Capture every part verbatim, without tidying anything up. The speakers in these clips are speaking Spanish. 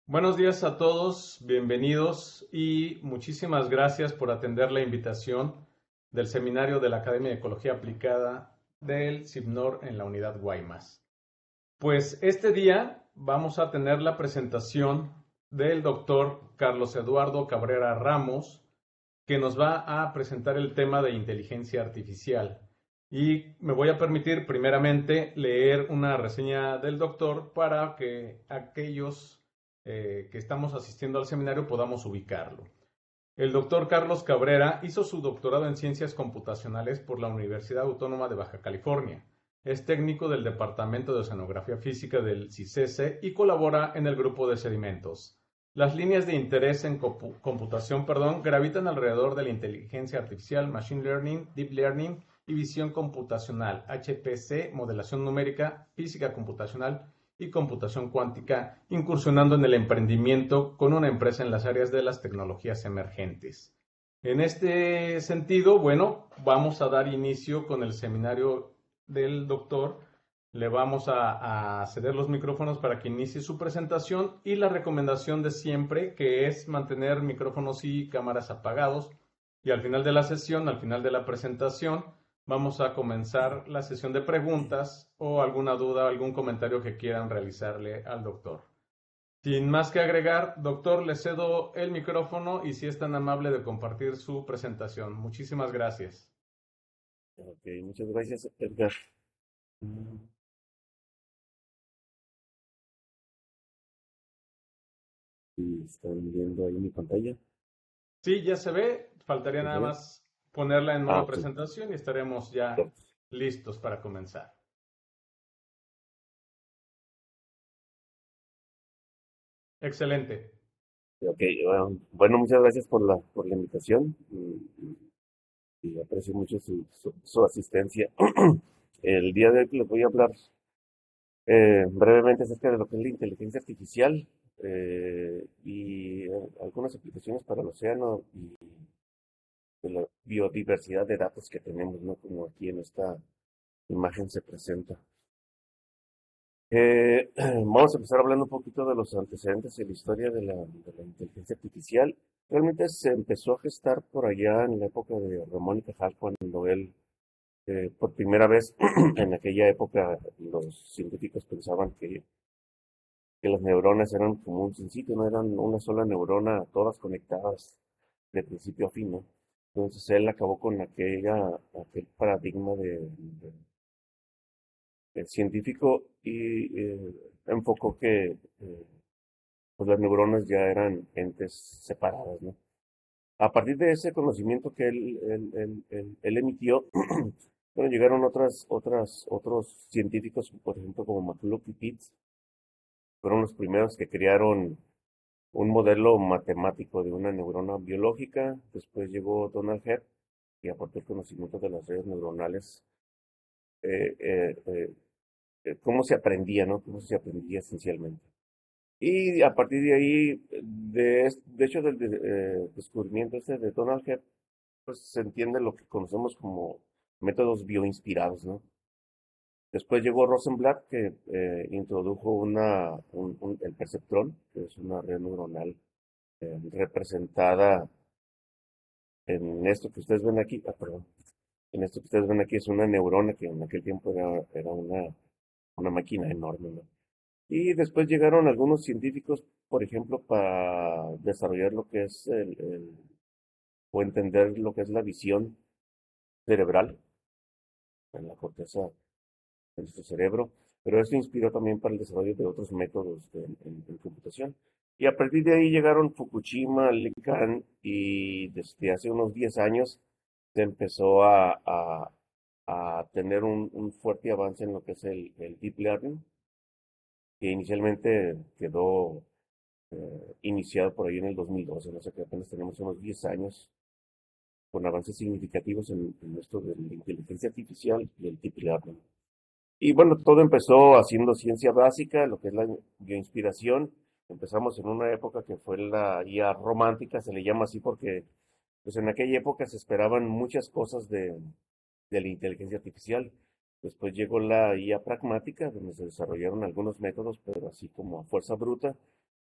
Buenos días a todos, bienvenidos y muchísimas gracias por atender la invitación del seminario de la Academia de Ecología Aplicada del CIBNOR en la unidad Guaymas. Pues este día vamos a tener la presentación del doctor Carlos Eduardo Cabrera Ramos, que nos va a presentar el tema de inteligencia artificial. Y me voy a permitir primeramente leer una reseña del doctor para que aquellos eh, que estamos asistiendo al seminario podamos ubicarlo. El doctor Carlos Cabrera hizo su doctorado en Ciencias Computacionales por la Universidad Autónoma de Baja California. Es técnico del Departamento de Oceanografía Física del CICESE y colabora en el grupo de sedimentos. Las líneas de interés en computación perdón, gravitan alrededor de la inteligencia artificial, machine learning, deep learning y visión computacional, H P C, modelación numérica, física computacional y computación cuántica, incursionando en el emprendimiento con una empresa en las áreas de las tecnologías emergentes. En este sentido, bueno, vamos a dar inicio con el seminario del doctor. Le vamos a, a ceder los micrófonos para que inicie su presentación y la recomendación de siempre, que es mantener micrófonos y cámaras apagados. Y al final de la sesión, al final de la presentación, vamos a comenzar la sesión de preguntas o alguna duda, algún comentario que quieran realizarle al doctor. Sin más que agregar, doctor, le cedo el micrófono y si es tan amable de compartir su presentación. Muchísimas gracias. Ok, muchas gracias, Edgar. Mm, ¿y ¿Están viendo ahí mi pantalla? Sí, ya se ve. Faltaría ¿Sí se nada ve? más ponerla en Ah, modo ok. presentación y estaremos ya listos para comenzar. Excelente. Ok, bueno, bueno, muchas gracias por la, por la invitación y, y aprecio mucho su, su, su asistencia. El día de hoy les voy a hablar eh, brevemente acerca de lo que es la inteligencia artificial eh, y eh, algunas aplicaciones para el océano y de la biodiversidad de datos que tenemos, ¿no? Como aquí en esta imagen se presenta. Eh, vamos a empezar hablando un poquito de los antecedentes y la historia de la, de la inteligencia artificial. Realmente se empezó a gestar por allá en la época de Ramón y Cajal, cuando él, eh, por primera vez, en aquella época, los científicos pensaban que, que las neuronas eran como un sitio, no eran una sola neurona, todas conectadas de principio a fin, ¿no? Entonces él acabó con aquella, aquel paradigma de, de el científico y eh, enfocó que eh, pues las neuronas ya eran entes separadas, ¿no? A partir de ese conocimiento que él, él, él, él, él emitió, bueno, llegaron otras, otras, otros científicos, por ejemplo, como McCulloch y Pitts, fueron los primeros que crearon un modelo matemático de una neurona biológica. Después llegó Donald Hebb y aportó el conocimiento de las redes neuronales, eh, eh, eh, eh, cómo se aprendía, ¿no? Cómo se aprendía esencialmente. Y a partir de ahí, de, es- de hecho, del de- eh, descubrimiento este de Donald Hebb, pues se entiende lo que conocemos como métodos bioinspirados, ¿no? Después llegó Rosenblatt, que eh, introdujo una, un- un- el perceptrón, que es una red neuronal eh, representada en esto que ustedes ven aquí, ah, perdón, en esto que ustedes ven aquí es una neurona que en aquel tiempo era, era una, una máquina enorme, ¿no? Y después llegaron algunos científicos, por ejemplo, para desarrollar lo que es el, el- o entender lo que es la visión cerebral en la corteza de nuestro cerebro, pero esto inspiró también para el desarrollo de otros métodos de, en, en computación. Y a partir de ahí llegaron Fukushima, Likan, y desde hace unos diez años se empezó a, a, a tener un, un fuerte avance en lo que es el, el deep learning, que inicialmente quedó eh, iniciado por ahí en el dos mil doce, no sé, que apenas tenemos unos diez años con avances significativos en, en esto de la inteligencia artificial y el deep learning. Y bueno, todo empezó haciendo ciencia básica, lo que es la bioinspiración. Empezamos en una época que fue la I A romántica, se le llama así porque pues en aquella época se esperaban muchas cosas de, de la inteligencia artificial. Después llegó la I A pragmática, donde se desarrollaron algunos métodos, pero así como a fuerza bruta.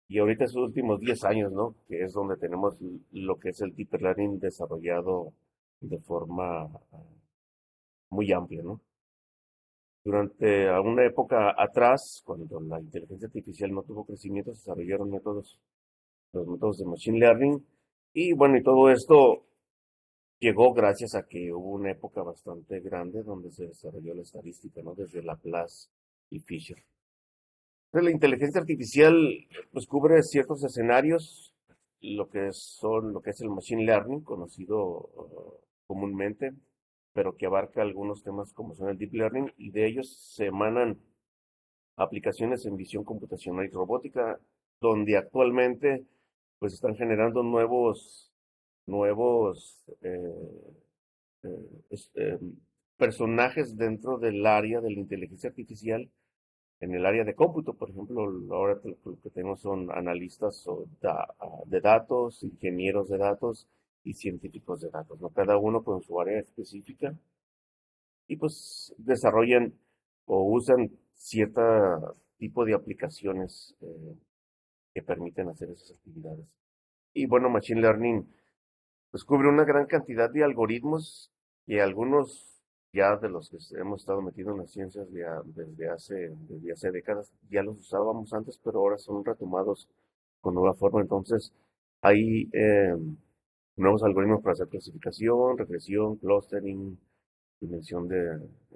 Y ahorita esos últimos diez años, ¿no? Que es donde tenemos lo que es el Deep Learning desarrollado de forma ah, muy amplia, ¿no? Durante alguna época atrás, cuando la inteligencia artificial no tuvo crecimiento, se desarrollaron métodos, los métodos de Machine Learning. Y bueno, y todo esto llegó gracias a que hubo una época bastante grande donde se desarrolló la estadística, ¿no? Desde Laplace y Fisher. Entonces, la inteligencia artificial pues cubre ciertos escenarios, lo que son, lo que es el machine learning, conocido uh, comúnmente, pero que abarca algunos temas como son el deep learning, y de ellos se emanan aplicaciones en visión computacional y robótica, donde actualmente pues están generando nuevos, nuevos eh, eh, es- eh, personajes dentro del área de la inteligencia artificial en el área de cómputo. Por ejemplo, ahora lo que tenemos son analistas o da- de datos, ingenieros de datos y científicos de datos, ¿no? Cada uno con su área específica y pues desarrollan o usan cierto tipo de aplicaciones eh, que permiten hacer esas actividades. Y bueno, Machine Learning pues cubre una gran cantidad de algoritmos y algunos ya de los que hemos estado metidos en las ciencias ya desde hace, desde hace décadas, ya los usábamos antes, pero ahora son retomados con nueva forma. Entonces, hay eh, nuevos algoritmos para hacer clasificación, regresión, clustering, dimensión de,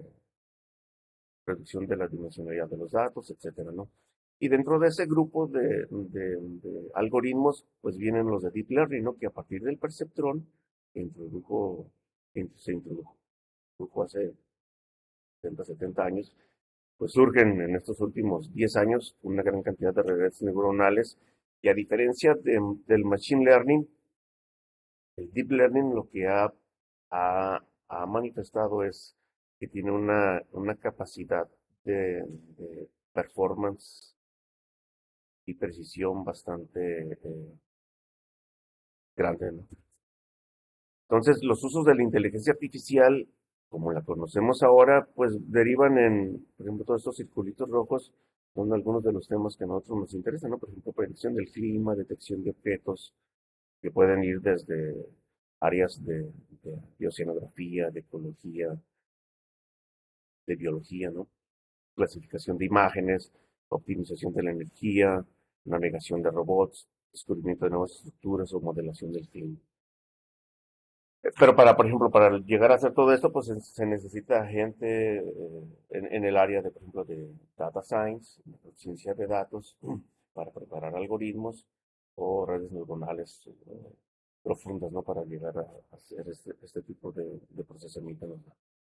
reducción de la dimensionalidad de los datos, etcétera, ¿no? Y dentro de ese grupo de, de, de algoritmos, pues vienen los de Deep Learning, ¿no? Que a partir del perceptrón introdujo, se introdujo hace sesenta, setenta años, pues surgen en estos últimos diez años una gran cantidad de redes neuronales y a diferencia de, del Machine Learning, el Deep Learning lo que ha, ha, ha manifestado es que tiene una, una capacidad de, de performance y precisión bastante eh, grande, ¿no? Entonces, los usos de la inteligencia artificial, como la conocemos ahora, pues derivan en, por ejemplo, todos estos circulitos rojos, son algunos de los temas que a nosotros nos interesan, ¿no? Por ejemplo, predicción del clima, detección de objetos, que pueden ir desde áreas de, de, de oceanografía, de ecología, de biología, ¿no? Clasificación de imágenes, optimización de la energía, navegación de robots, descubrimiento de nuevas estructuras o modelación del clima. Pero para, por ejemplo, para llegar a hacer todo esto, pues se, se necesita gente eh, en, en el área de, por ejemplo, de data science, ciencia de datos, para preparar algoritmos o redes neuronales eh, profundas, ¿no? Para llegar a, a hacer este, este tipo de, de procesamiento. ¿No?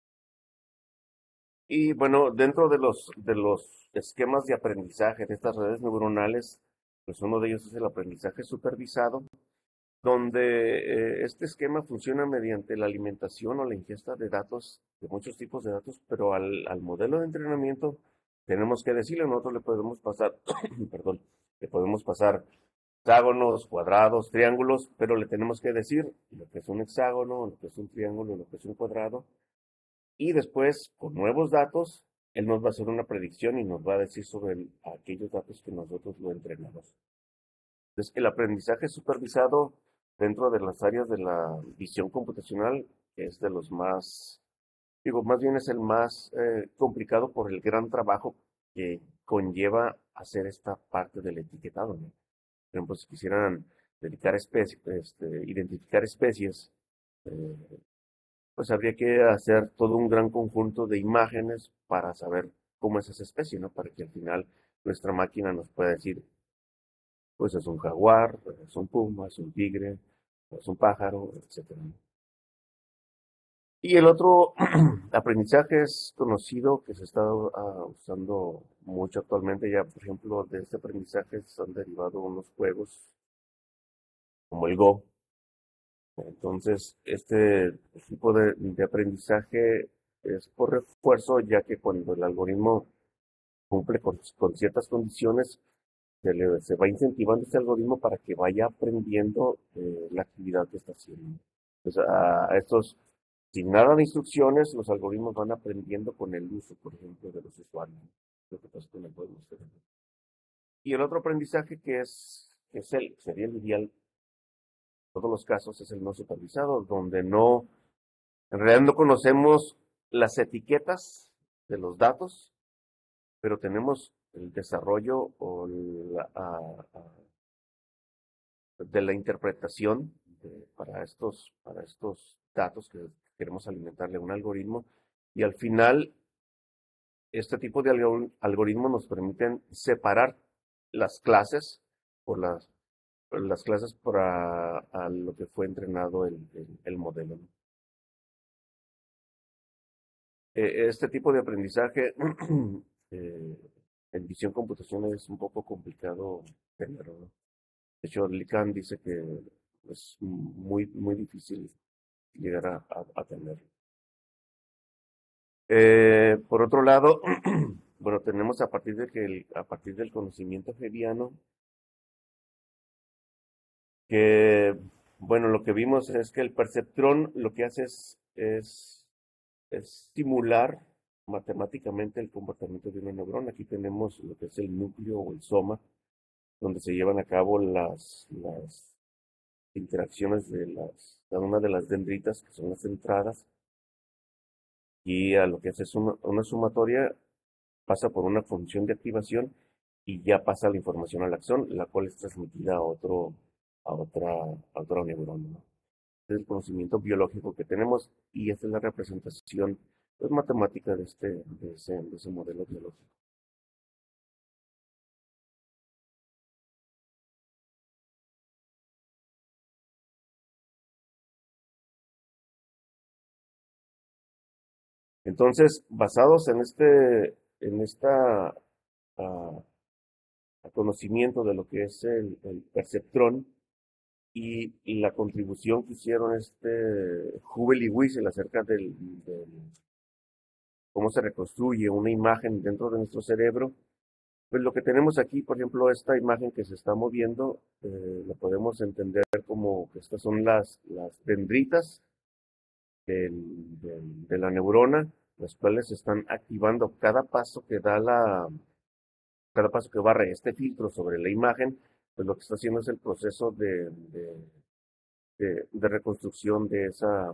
Y bueno, dentro de los, de los esquemas de aprendizaje de estas redes neuronales, pues uno de ellos es el aprendizaje supervisado, donde eh, este esquema funciona mediante la alimentación o la ingesta de datos, de muchos tipos de datos, pero al, al modelo de entrenamiento tenemos que decirle, nosotros le podemos pasar, perdón, le podemos pasar hexágonos, cuadrados, triángulos, pero le tenemos que decir lo que es un hexágono, lo que es un triángulo, lo que es un cuadrado, y después, con nuevos datos, él nos va a hacer una predicción y nos va a decir sobre el- aquellos datos que nosotros lo entrenamos. Entonces, el aprendizaje supervisado dentro de las áreas de la visión computacional es de los más, digo, más bien es el más eh, complicado por el gran trabajo que conlleva hacer esta parte del etiquetado, ¿no? Por ejemplo, si quisieran dedicar especies, este, identificar especies, eh, pues habría que hacer todo un gran conjunto de imágenes para saber cómo es esa especie, ¿no? Para que al final nuestra máquina nos pueda decir, pues es un jaguar, es un puma, es un tigre, es un pájaro, etcétera. Y el otro aprendizaje es conocido que se está uh, usando mucho actualmente, ya por ejemplo de este aprendizaje se han derivado unos juegos como el Go. Entonces, este tipo de, de aprendizaje es por refuerzo, ya que cuando el algoritmo cumple con, con ciertas condiciones, se, le, se va incentivando este algoritmo para que vaya aprendiendo eh, la actividad que está haciendo. Entonces, a, a estos, sin nada de instrucciones, los algoritmos van aprendiendo con el uso, por ejemplo, de los usuarios. Lo que pasa con el juego. Y el otro aprendizaje que es, que es el, sería el ideal, en todos los casos, es el no supervisado, donde no, en realidad no conocemos las etiquetas de los datos, pero tenemos el desarrollo o la, a, a, de la interpretación de, para, estos, para estos datos que queremos alimentarle a un algoritmo. Y al final, este tipo de algoritmos nos permiten separar las clases por las, por las clases para a lo que fue entrenado el, el, el modelo, ¿no? Eh, este tipo de aprendizaje eh, en visión computacional es un poco complicado tenerlo, ¿no? De hecho, Lican dice que es muy, muy difícil llegar a, a, a tenerlo. Eh, por otro lado, bueno, tenemos a partir de que el, a partir del conocimiento hegeliano, que, bueno, lo que vimos es que el perceptrón lo que hace es, es, es simular matemáticamente el comportamiento de una neurona. Aquí tenemos lo que es el núcleo o el soma, donde se llevan a cabo las, las interacciones de las, cada una de las dendritas, que son las entradas, y a lo que hace es una, una sumatoria, pasa por una función de activación y ya pasa la información al axón, la cual es transmitida a otro, a otra, a otra neurona, ¿no? Este es el conocimiento biológico que tenemos y esta es la representación, pues, matemática de este, de ese, de ese modelo biológico. Entonces, basados en este, en esta uh, conocimiento de lo que es el, el perceptrón y, y, la contribución que hicieron este Hubel y Wiesel acerca del, del cómo se reconstruye una imagen dentro de nuestro cerebro, pues lo que tenemos aquí, por ejemplo, esta imagen que se está moviendo, eh, lo podemos entender como que estas son las, las dendritas del, del, de la neurona, las cuales están activando cada paso que da la, cada paso que barre este filtro sobre la imagen, pues lo que está haciendo es el proceso de, de, de, de reconstrucción de esa,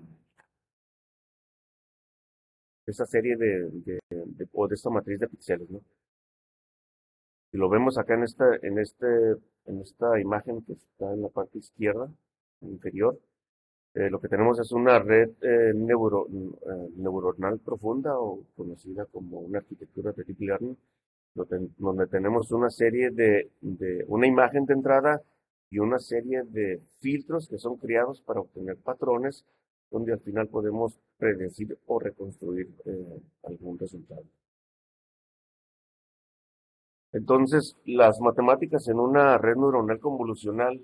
de esa serie de, de, de, o de esta matriz de píxeles, ¿no? Si lo vemos acá en esta, en este, en esta imagen que está en la parte izquierda, inferior, eh, lo que tenemos es una red eh, neuro, eh, neuronal profunda o conocida como una arquitectura de deep learning, donde, donde tenemos una serie de, de, una imagen de entrada y una serie de filtros que son creados para obtener patrones, donde al final podemos predecir o reconstruir eh, algún resultado. Entonces, las matemáticas en una red neuronal convolucional,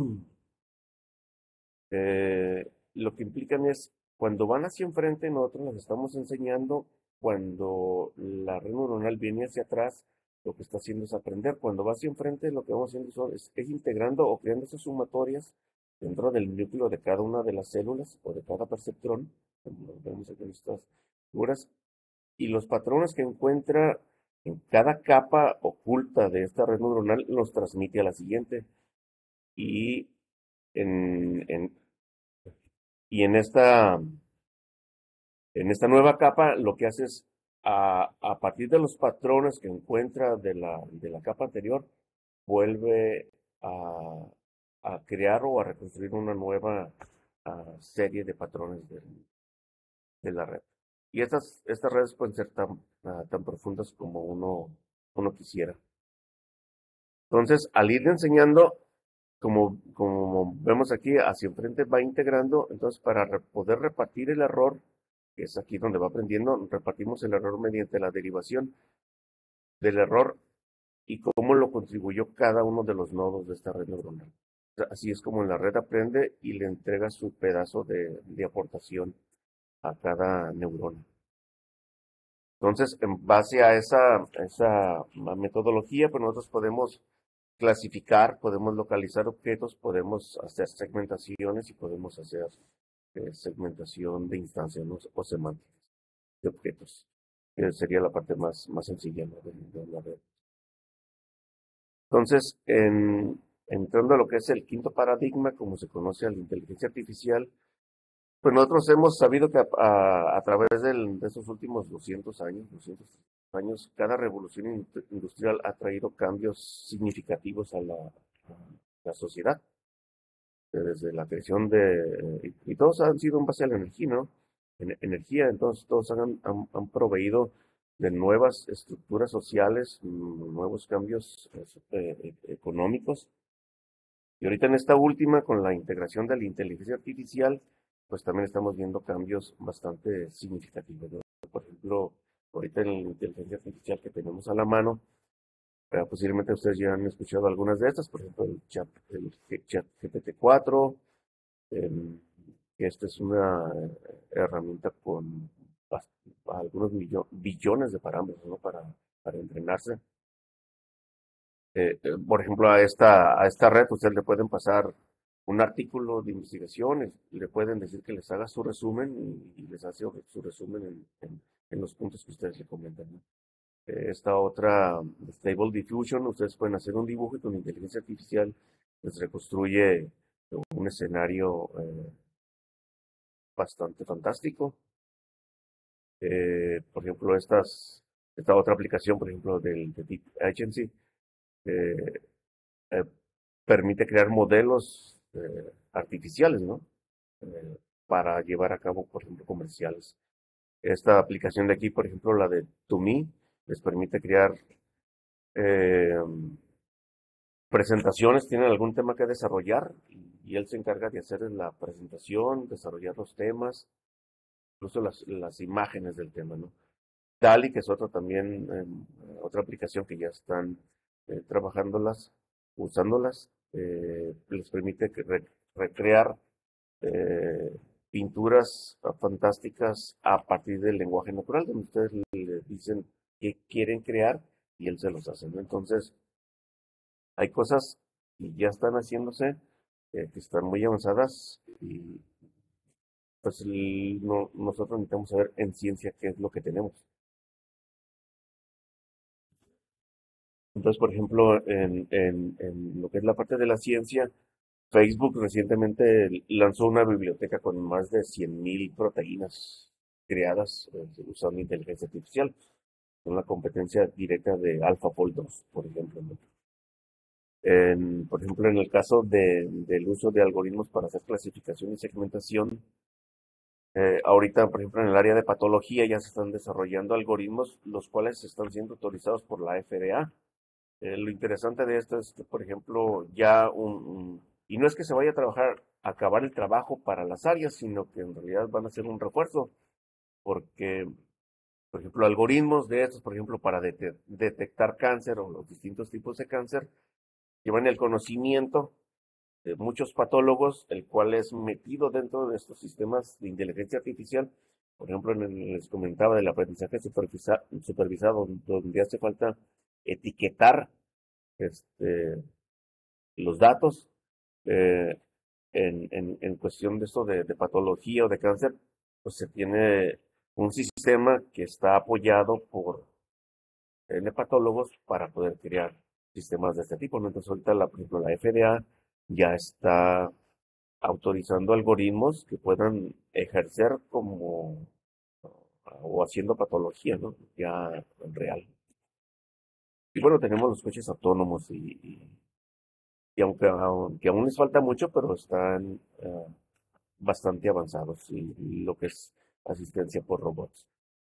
eh, lo que implican es, cuando van hacia enfrente, nosotros les estamos enseñando, cuando la red neuronal viene hacia atrás, lo que está haciendo es aprender. Cuando va hacia enfrente, lo que vamos haciendo son, es, es integrando o creando esas sumatorias dentro del núcleo de cada una de las células o de cada perceptrón, como lo vemos aquí en estas figuras, y los patrones que encuentra en cada capa oculta de esta red neuronal los transmite a la siguiente. Y en, en, y en, esta, en esta nueva capa lo que hace es, a, a partir de los patrones que encuentra de la, de la capa anterior, vuelve a, a crear o a reconstruir una nueva uh, serie de patrones de, de la red. Y estas, estas redes pueden ser tan, uh, tan profundas como uno, uno quisiera. Entonces, al ir enseñando, como, como vemos aquí, hacia enfrente va integrando. Entonces, para re poder repartir el error, que es aquí donde va aprendiendo, repartimos el error mediante la derivación del error y cómo lo contribuyó cada uno de los nodos de esta red neuronal. Así es como la red aprende y le entrega su pedazo de, de aportación a cada neurona. Entonces, en base a esa, esa metodología, pues nosotros podemos clasificar, podemos localizar objetos, podemos hacer segmentaciones y podemos hacer eh, segmentación de instancias, ¿no? O semánticas de objetos, que sería la parte más, más sencilla, ¿no? de, de la red. Entonces, en, entrando a lo que es el quinto paradigma, como se conoce a la inteligencia artificial, pues nosotros hemos sabido que a, a, a través del, de estos últimos doscientos años, doscientos años, cada revolución industrial ha traído cambios significativos a la, a la sociedad. Desde la creación de, y, y todos han sido en base a la energía, ¿no? En, energía, entonces todos han, han, han, proveído de nuevas estructuras sociales, nuevos cambios eh, económicos. Y ahorita en esta última, con la integración de la inteligencia artificial, pues también estamos viendo cambios bastante significativos, ¿no? Por ejemplo, ahorita en la inteligencia artificial que tenemos a la mano, pero posiblemente ustedes ya han escuchado algunas de estas, por ejemplo, el chat, el chat G P T cuatro, eh, esta es una herramienta con algunos millo, billones de parámetros, ¿no? para, para entrenarse. Eh, eh, por ejemplo, a esta, a esta red ustedes le pueden pasar un artículo de investigación, le pueden decir que les haga su resumen y, y les hace su resumen en, en, en, los puntos que ustedes le comentan, ¿no? Eh, esta otra, Stable Diffusion, ustedes pueden hacer un dibujo y con inteligencia artificial les reconstruye un escenario eh, bastante fantástico. Eh, por ejemplo, estas, esta otra aplicación, por ejemplo, del de Deep Agency, eh, eh, permite crear modelos eh, artificiales, ¿no? Eh, para llevar a cabo, por ejemplo, comerciales. Esta aplicación de aquí, por ejemplo, la de ToMe, les permite crear eh, presentaciones, tienen algún tema que desarrollar y él se encarga de hacer la presentación, desarrollar los temas, incluso las, las imágenes del tema, ¿no? DALL-E, que es otra también, eh, otra aplicación que ya están eh, trabajándolas, usándolas, eh, les permite re recrear eh, pinturas fantásticas a partir del lenguaje natural, donde ustedes le dicen qué quieren crear y él se los hace, ¿no? Entonces, hay cosas que ya están haciéndose, eh, que están muy avanzadas y pues no, nosotros necesitamos saber en ciencia qué es lo que tenemos. Entonces, por ejemplo, en, en, en lo que es la parte de la ciencia, Facebook recientemente lanzó una biblioteca con más de cien mil proteínas creadas eh, usando inteligencia artificial. Una competencia directa de AlphaFold dos, por ejemplo, ¿no? En, por ejemplo, en el caso de, del uso de algoritmos para hacer clasificación y segmentación, eh, ahorita, por ejemplo, en el área de patología ya se están desarrollando algoritmos los cuales están siendo autorizados por la F D A. Eh, lo interesante de esto es que, por ejemplo, ya un, un, y no es que se vaya a trabajar, a acabar el trabajo para las áreas, sino que en realidad van a ser un refuerzo, porque, por ejemplo, algoritmos de estos, por ejemplo, para det detectar cáncer o los distintos tipos de cáncer, llevan el conocimiento de muchos patólogos, el cual es metido dentro de estos sistemas de inteligencia artificial. Por ejemplo, en el, les comentaba del aprendizaje supervisa, supervisado, donde hace falta etiquetar este, los datos eh, en, en, en, cuestión de esto de, de patología o de cáncer, pues se tiene un sistema que está apoyado por N patólogos para poder crear sistemas de este tipo, ¿no? Entonces ahorita, la, por ejemplo, la F D A ya está autorizando algoritmos que puedan ejercer como o haciendo patología, ¿no? Ya en real. Y bueno, tenemos los coches autónomos y, y, y aunque, aunque aún les falta mucho, pero están uh, bastante avanzados y, y lo que es asistencia por robots.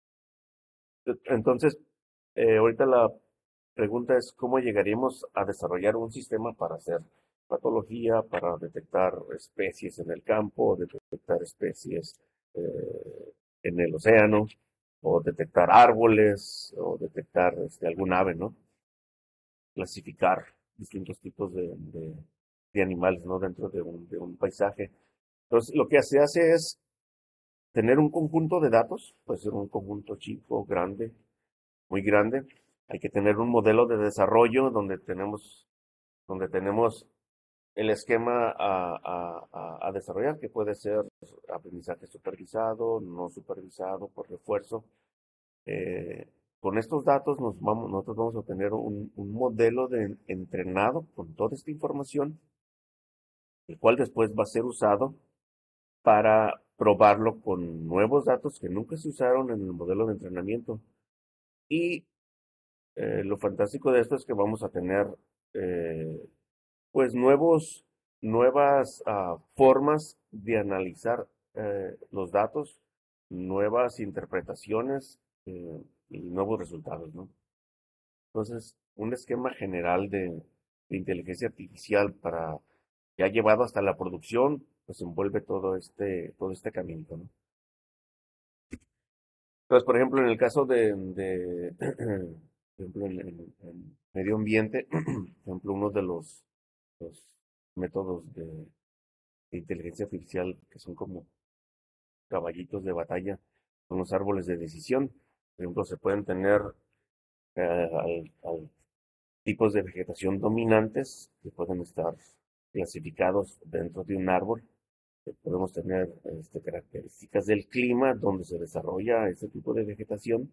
Entonces, eh, ahorita la pregunta es cómo llegaríamos a desarrollar un sistema para hacer patología, para detectar especies en el campo, detectar especies eh, en el océano, o detectar árboles, o detectar este, algún ave, ¿no? Clasificar distintos tipos de, de, de animales, ¿no? Dentro de un, de un paisaje. Entonces, lo que se hace es tener un conjunto de datos, puede ser un conjunto chico, grande, muy grande. Hay que tener un modelo de desarrollo donde tenemos, donde tenemos el esquema a, a, a, a desarrollar, que puede ser aprendizaje supervisado, no supervisado, por refuerzo. Eh, con estos datos nos vamos, nosotros vamos a obtener un, un modelo de entrenado con toda esta información, el cual después va a ser usado para probarlo con nuevos datos que nunca se usaron en el modelo de entrenamiento. Y eh, lo fantástico de esto es que vamos a tener eh, pues nuevos, nuevas uh, formas de analizar eh, los datos, nuevas interpretaciones eh, y nuevos resultados, ¿no? Entonces, un esquema general de, de inteligencia artificial para ya llevado hasta la producción, pues envuelve todo este, todo este camino, ¿no? Entonces, por ejemplo, en el caso de, de por ejemplo, en, en- en medio ambiente, por ejemplo, uno de los, los métodos de, de inteligencia artificial que son como caballitos de batalla son los árboles de decisión. Por ejemplo, se pueden tener eh, al- al tipos de vegetación dominantes que pueden estar clasificados dentro de un árbol. Eh, Podemos tener este, características del clima donde se desarrolla ese tipo de vegetación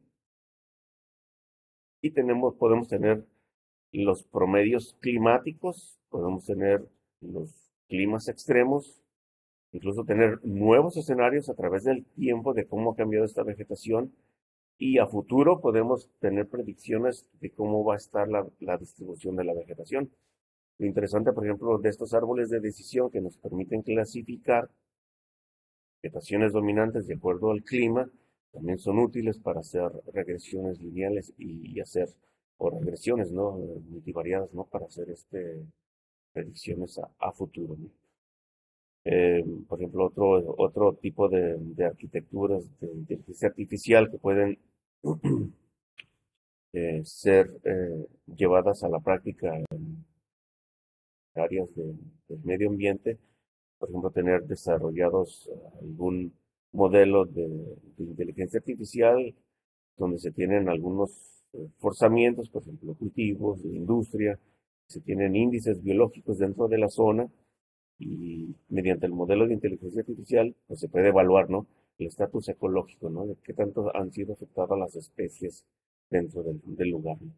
y tenemos, podemos tener los promedios climáticos, podemos tener los climas extremos, incluso tener nuevos escenarios a través del tiempo de cómo ha cambiado esta vegetación y a futuro podemos tener predicciones de cómo va a estar la, la distribución de la vegetación. Lo interesante, por ejemplo, de estos árboles de decisión que nos permiten clasificar vegetaciones dominantes de acuerdo al clima, también son útiles para hacer regresiones lineales y, y hacer, o regresiones, ¿no? Multivariadas, ¿no? Para hacer este, predicciones a, a futuro, ¿no? Eh, por ejemplo, otro, otro tipo de, de arquitecturas de inteligencia artificial que pueden eh, ser eh, llevadas a la práctica en áreas de, del medio ambiente, por ejemplo, tener desarrollados eh, algún modelo de, de inteligencia artificial donde se tienen algunos eh, forzamientos, por ejemplo, cultivos, de industria, se tienen índices biológicos dentro de la zona y mediante el modelo de inteligencia artificial pues se puede evaluar, ¿no? El estatus ecológico, ¿no? De qué tanto han sido afectadas las especies dentro del, del lugar, ¿no?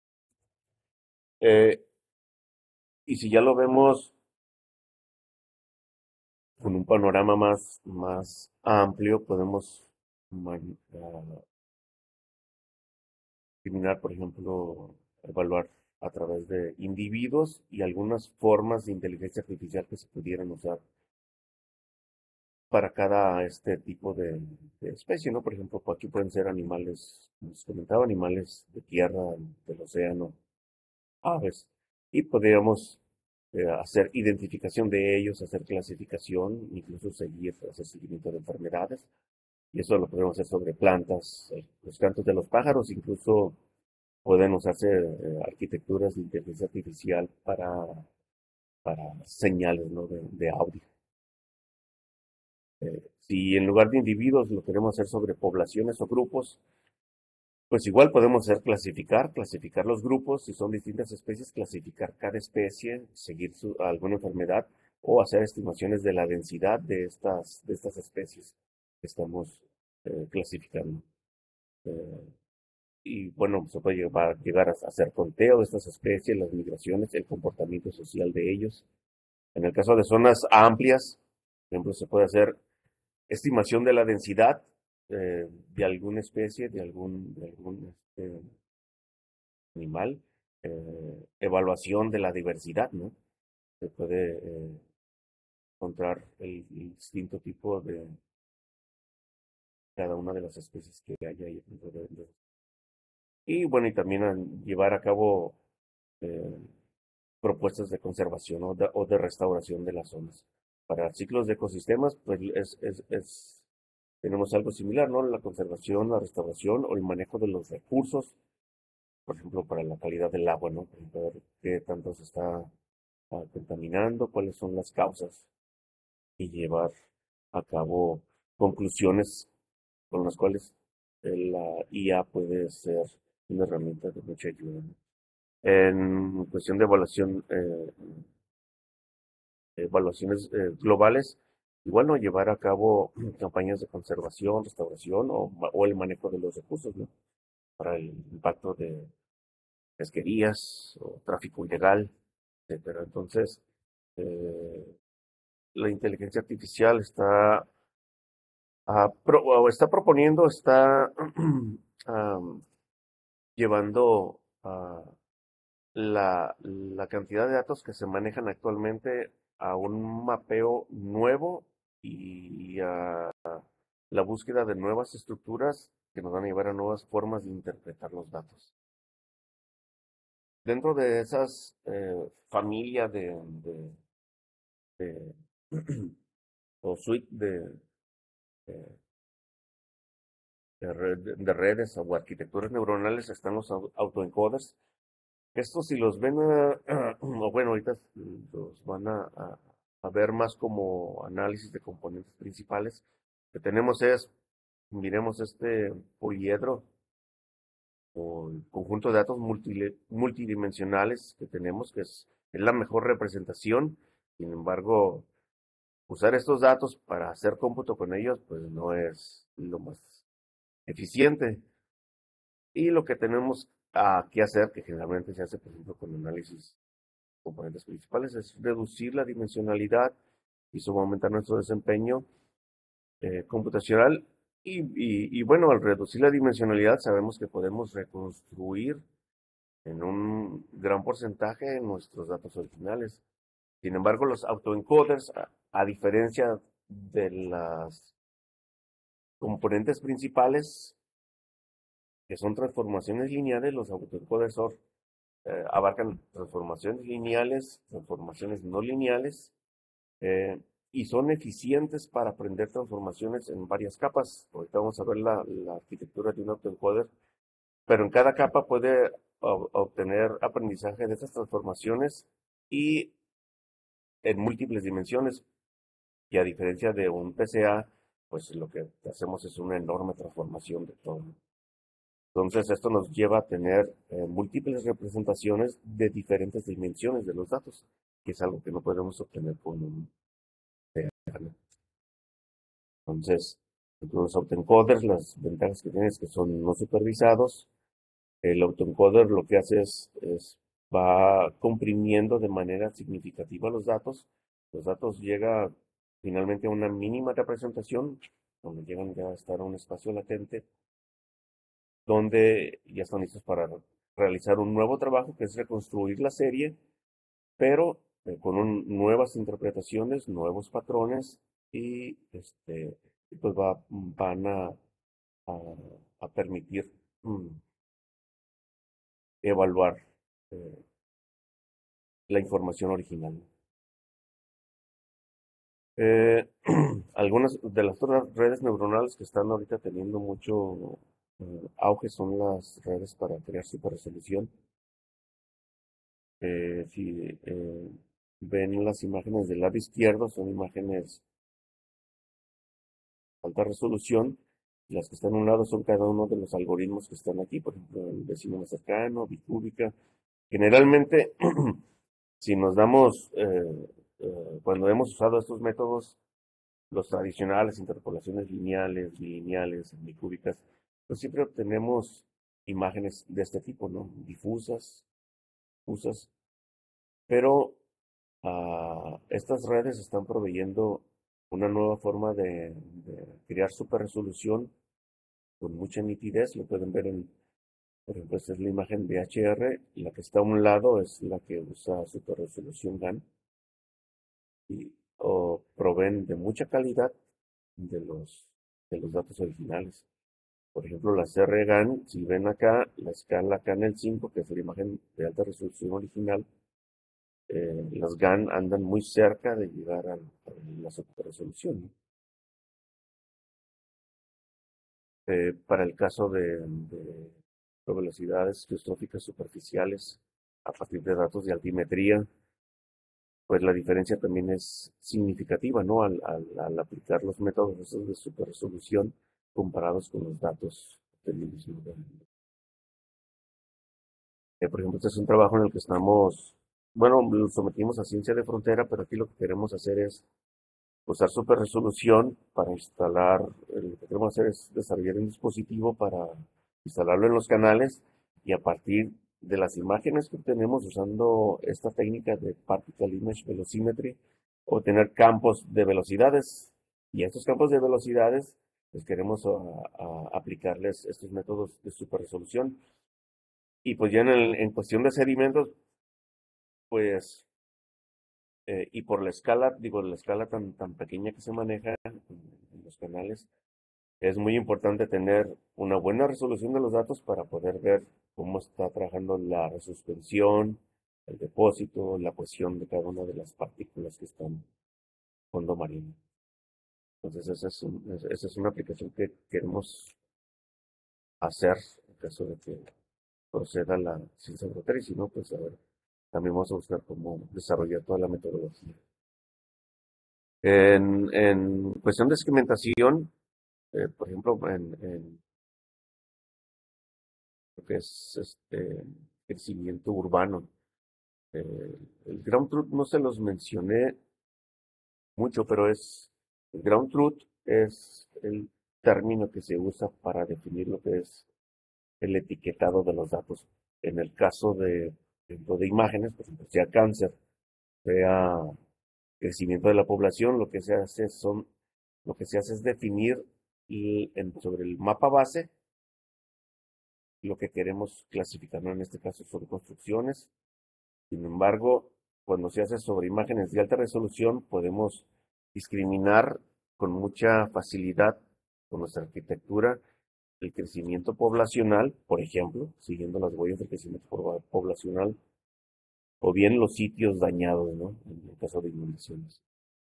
Eh, y si ya lo vemos con un panorama más, más amplio, podemos man- ah, eliminar, por ejemplo, evaluar a través de individuos y algunas formas de inteligencia artificial que se pudieran usar para cada este tipo de, de especie, ¿no? Por ejemplo, aquí pueden ser animales, como les comentaba, animales de tierra, del océano, aves, y podríamos eh, hacer identificación de ellos, hacer clasificación, incluso seguir, hacer seguimiento de enfermedades, y eso lo podemos hacer sobre plantas, eh, los cantos de los pájaros, incluso pueden usarse eh, arquitecturas de inteligencia artificial para, para señales, ¿no? de, de audio. Eh, si en lugar de individuos lo queremos hacer sobre poblaciones o grupos, pues igual podemos hacer clasificar, clasificar los grupos, si son distintas especies, clasificar cada especie, seguir su, alguna enfermedad o hacer estimaciones de la densidad de estas, de estas especies que estamos eh, clasificando. Eh, y bueno, se puede llevar, llegar a hacer conteo de estas especies, las migraciones, el comportamiento social de ellos. En el caso de zonas amplias, por ejemplo, se puede hacer estimación de la densidad eh, de alguna especie, de algún, de algún este, animal, eh, evaluación de la diversidad, ¿no? Se puede eh, encontrar el, el distinto tipo de cada una de las especies que hay ahí dentro de, de- y bueno, y también a llevar a cabo eh, propuestas de conservación o de, o de restauración de las zonas. Para ciclos de ecosistemas, pues es, es, es, tenemos algo similar, ¿no? La conservación, la restauración o el manejo de los recursos, por ejemplo, para la calidad del agua, ¿no? Por ejemplo, ver qué tanto se está ah, contaminando, cuáles son las causas y llevar a cabo conclusiones con las cuales eh, la I A puede ser una herramienta de mucha ayuda, ¿no? En cuestión de evaluación, eh, evaluaciones eh, globales, igual no llevar a cabo campañas de conservación, restauración o, o el manejo de los recursos, ¿no? para el impacto de pesquerías o tráfico ilegal, etcétera. Entonces, eh, la inteligencia artificial está, ah, pro- o está proponiendo, está am, llevando ah, la, la cantidad de datos que se manejan actualmente a un mapeo nuevo y a la búsqueda de nuevas estructuras que nos van a llevar a nuevas formas de interpretar los datos. Dentro de esas eh, familias de, de, de- o suite de, de- de red- de redes o arquitecturas neuronales están los au- autoencoders. Estos si los ven, a- o bueno, ahorita los van a, a- a ver más como análisis de componentes principales. Lo que tenemos es, miremos este poliedro o el conjunto de datos multile- multidimensionales que tenemos, que es, es la mejor representación. Sin embargo, usar estos datos para hacer cómputo con ellos, pues no es lo más eficiente. Y lo que tenemos ah, que hacer, que generalmente se hace, por ejemplo, con análisis de componentes principales, es reducir la dimensionalidad y eso va a aumentar nuestro desempeño eh, computacional. Y, y, y bueno, al reducir la dimensionalidad, sabemos que podemos reconstruir en un gran porcentaje nuestros datos originales. Sin embargo, los autoencoders, a, a diferencia de las componentes principales, que son transformaciones lineales, los autoencoders son, eh, abarcan transformaciones lineales, transformaciones no lineales, eh, y son eficientes para aprender transformaciones en varias capas. Ahorita vamos a ver la, la arquitectura de un autoencoder, pero en cada capa puede o- obtener aprendizaje de esas transformaciones y en múltiples dimensiones. Y a diferencia de un P C A, pues lo que hacemos es una enorme transformación de todo. Entonces, esto nos lleva a tener eh, múltiples representaciones de diferentes dimensiones de los datos, que es algo que no podemos obtener con un P C A. Entonces, los autoencoders, las ventajas que tienen es que son no supervisados. El autoencoder lo que hace es, es va comprimiendo de manera significativa los datos. Los datos llegan finalmente a una mínima representación, donde llegan ya a estar a un espacio latente, donde ya están listos para realizar un nuevo trabajo, que es reconstruir la serie, pero eh, con un- nuevas interpretaciones, nuevos patrones, y este, pues va, van a, a, a permitir mm, evaluar eh, la información original. Eh, algunas de las otras redes neuronales que están ahorita teniendo mucho eh, auge son las redes para crear superresolución. Eh, si eh, ven las imágenes del lado izquierdo, son imágenes de alta resolución. Las que están a un lado son cada uno de los algoritmos que están aquí, por ejemplo, el vecino más cercano, bicúbica. Generalmente, si nos damos, eh, eh, cuando hemos usado estos métodos, los tradicionales, interpolaciones lineales, bilineales, bicúbicas, pues siempre obtenemos imágenes de este tipo, ¿no? Difusas, difusas, pero ah, estas redes están proveyendo una nueva forma de, de crear superresolución con mucha nitidez. Lo pueden ver en, por ejemplo, esta es la imagen de H R, y la que está a un lado es la que usa superresolución GAN y o proveen de mucha calidad de los, de los datos originales. Por ejemplo, las R GAN, si ven acá, la escala Canel cinco, que es la imagen de alta resolución original, eh, las GAN andan muy cerca de llegar a, a la superresolución, ¿no? Eh, para el caso de, de velocidades geostróficas superficiales a partir de datos de altimetría, pues la diferencia también es significativa, ¿no? Al, al, al aplicar los métodos esos de superresolución comparados con los datos del mismo. Eh, por ejemplo, este es un trabajo en el que estamos, bueno, lo sometimos a ciencia de frontera, pero aquí lo que queremos hacer es usar super resolución para instalar, eh, lo que queremos hacer es desarrollar un dispositivo para instalarlo en los canales y a partir de las imágenes que obtenemos usando esta técnica de Particle Image Velocimetry, obtener campos de velocidades. Y a estos campos de velocidades, pues queremos a, a aplicarles estos métodos de super resolución. Y pues ya en, el, en cuestión de sedimentos, pues, eh, y por la escala, digo, la escala tan, tan pequeña que se maneja en, en los canales, es muy importante tener una buena resolución de los datos para poder ver cómo está trabajando la resuspensión, el depósito, la cohesión de cada una de las partículas que están en fondo marino. Entonces, esa es, un, esa es una aplicación que queremos hacer en caso de que proceda la ciencia agropecuaria, y si no, pues a ver, también vamos a buscar cómo desarrollar toda la metodología. En, en cuestión de segmentación, eh, por ejemplo, en, en lo que es este crecimiento urbano, eh, el ground truth no se los mencioné mucho, pero es el ground truth es el término que se usa para definir lo que es el etiquetado de los datos. En el caso de, de imágenes, por ejemplo, sea cáncer, sea crecimiento de la población, lo que se hace son, lo que se hace es definir y en, sobre el mapa base lo que queremos clasificar, ¿no? En este caso son construcciones. Sin embargo, cuando se hace sobre imágenes de alta resolución, podemos discriminar con mucha facilidad con nuestra arquitectura el crecimiento poblacional, por ejemplo, siguiendo las huellas del crecimiento poblacional, o bien los sitios dañados, ¿no? En el caso de inundaciones.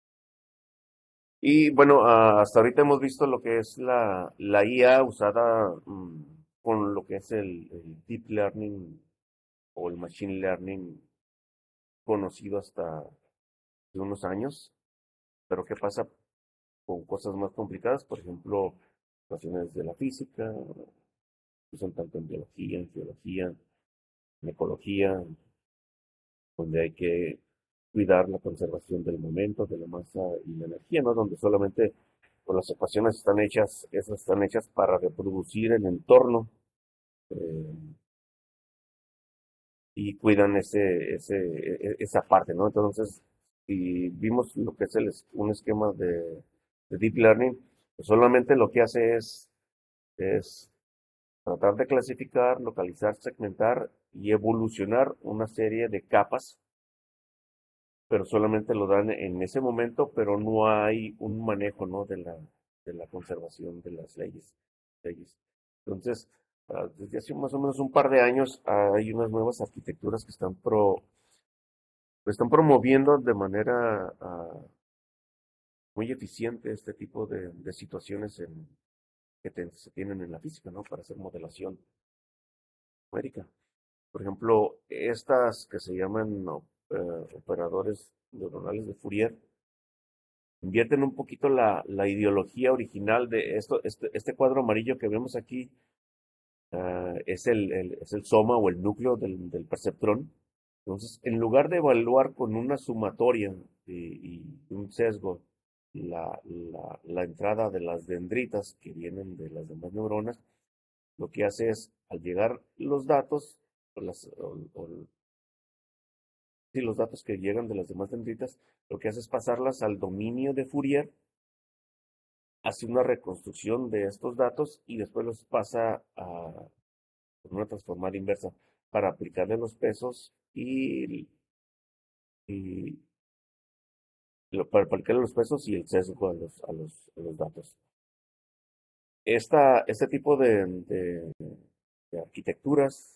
Y bueno, uh, hasta ahorita hemos visto lo que es la, la I A usada um, con lo que es el, el Deep Learning o el Machine Learning conocido hasta hace unos años. Pero ¿qué pasa con cosas más complicadas? Por ejemplo, situaciones de la física, que son tanto en biología, en geología, en ecología, donde hay que cuidar la conservación del momento, de la masa y la energía, ¿no? Donde solamente pues, las ecuaciones están hechas, esas están hechas para reproducir el entorno eh, y cuidan ese, ese, e, esa parte, ¿no? Entonces, si vimos lo que es el, un esquema de, de Deep Learning, pues solamente lo que hace es, es tratar de clasificar, localizar, segmentar y evolucionar una serie de capas, pero solamente lo dan en ese momento, pero no hay un manejo, ¿no? de la, de la conservación de las leyes. leyes. Entonces, uh, desde hace más o menos un par de años hay unas nuevas arquitecturas que están, pro, están promoviendo de manera uh, muy eficiente este tipo de, de situaciones en, que te, se tienen en la física, ¿no? Para hacer modelación numérica. Por ejemplo, estas que se llaman uh, operadores neuronales de Fourier, invierten un poquito la, la ideología original de esto, este, este cuadro amarillo que vemos aquí, uh, es, el, el, es el soma o el núcleo del, del perceptrón. Entonces, en lugar de evaluar con una sumatoria y, y un sesgo la, la, la entrada de las dendritas que vienen de las demás neuronas, lo que hace es, al llegar los datos, o las, o, o, sí, los datos que llegan de las demás dendritas, lo que hace es pasarlas al dominio de Fourier, hace una reconstrucción de estos datos y después los pasa a una transformada inversa para aplicarle los pesos y, y lo, para aplicarle los pesos y el sesgo a los, a los, a los datos. Esta, este tipo de, de, de arquitecturas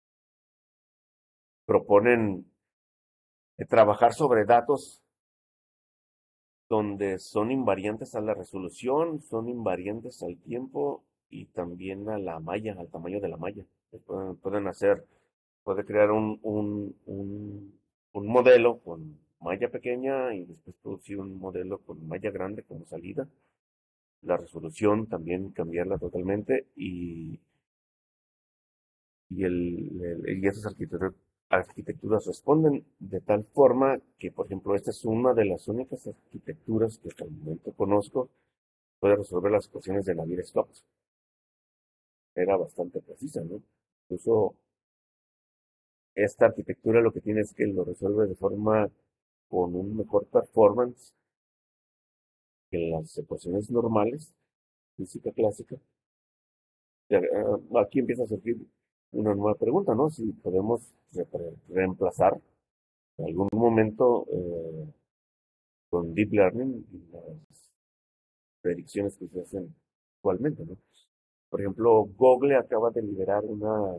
proponen de trabajar sobre datos donde son invariantes a la resolución, son invariantes al tiempo y también a la malla, al tamaño de la malla. Pueden, pueden hacer, puede crear un, un, un, un modelo con malla pequeña y después producir un modelo con malla grande como salida. La resolución también cambiarla totalmente y, y, el, el, y esas arquitecturas arquitecturas responden de tal forma que, por ejemplo, esta es una de las únicas arquitecturas que hasta el momento conozco puede resolver las ecuaciones de Navier-Stokes. era bastante precisa, ¿no? Incluso esta arquitectura lo que tiene es que lo resuelve de forma con un mejor performance que las ecuaciones normales, física clásica. Ya, eh, Aquí empieza a surgir una nueva pregunta, ¿no? Si podemos re- reemplazar en algún momento eh, con Deep Learning las predicciones que se hacen actualmente, ¿no? Por ejemplo, Google acaba de liberar una,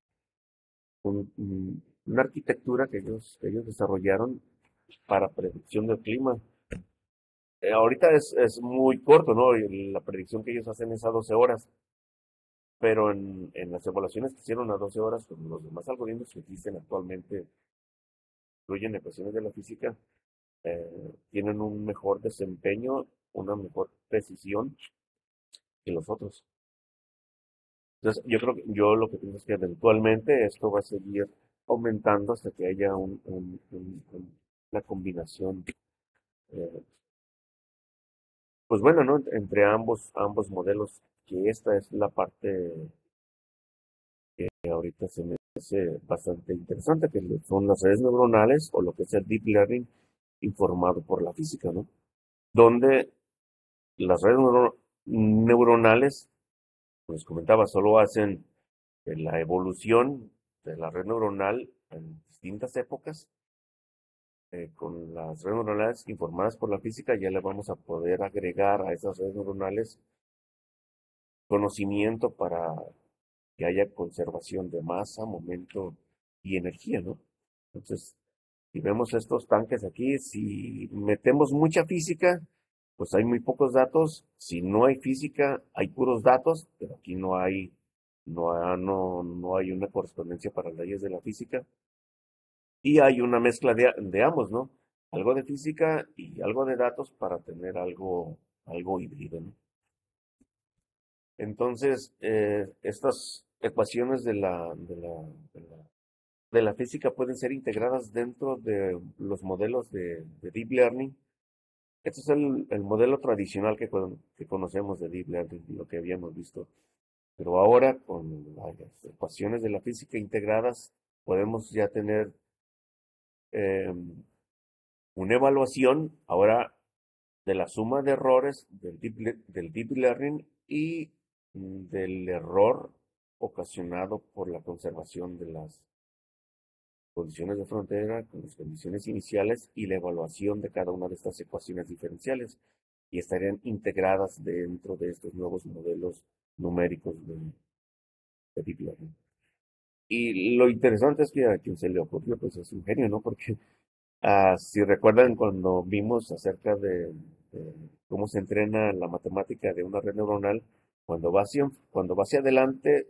un- un- una arquitectura que ellos, que ellos desarrollaron para predicción del clima. Eh, ahorita es, es muy corto, ¿no? Y la predicción que ellos hacen es a doce horas, pero en, en las evaluaciones que hicieron a doce horas con los demás algoritmos que existen actualmente, incluyen ecuaciones de la física, eh, tienen un mejor desempeño, una mejor precisión que los otros. Entonces, yo creo que yo lo que pienso es que eventualmente esto va a seguir aumentando hasta que haya un, un- un- un- una combinación, eh, pues bueno, ¿no? Entre ambos, ambos modelos, que esta es la parte que ahorita se me hace bastante interesante, que son las redes neuronales o lo que es el deep learning informado por la física, ¿no? Donde las redes neuro- neuronales, pues comentaba, solo hacen eh, la evolución de la red neuronal en distintas épocas. Eh, con las redes neuronales informadas por la física ya le vamos a poder agregar a esas redes neuronales conocimiento para que haya conservación de masa, momento y energía, ¿no? Entonces, si vemos estos tanques aquí, si metemos mucha física, pues hay muy pocos datos. Si no hay física, hay puros datos, pero aquí no hay, no, ha- no, no hay una correspondencia para las leyes de la física. Y hay una mezcla de, de ambos, ¿no? Algo de física y algo de datos para tener algo, algo híbrido, ¿no? Entonces, eh, estas ecuaciones de la, de la, de la, de la física pueden ser integradas dentro de los modelos de, de Deep Learning. Este es el, el modelo tradicional que, con- que conocemos de Deep Learning, lo que habíamos visto. Pero ahora, con las ecuaciones de la física integradas, podemos ya tener eh, una evaluación ahora de la suma de errores del deep, le- del deep learning y mm, del error ocasionado por la conservación de las condiciones de frontera con las condiciones iniciales y la evaluación de cada una de estas ecuaciones diferenciales y estarían integradas dentro de estos nuevos modelos numéricos de, de deep learning. Y lo interesante es que a quien se le ocurrió pues es un genio, ¿no? Porque Ah, si recuerdan cuando vimos acerca de, de cómo se entrena la matemática de una red neuronal, cuando va hacia, cuando va hacia adelante,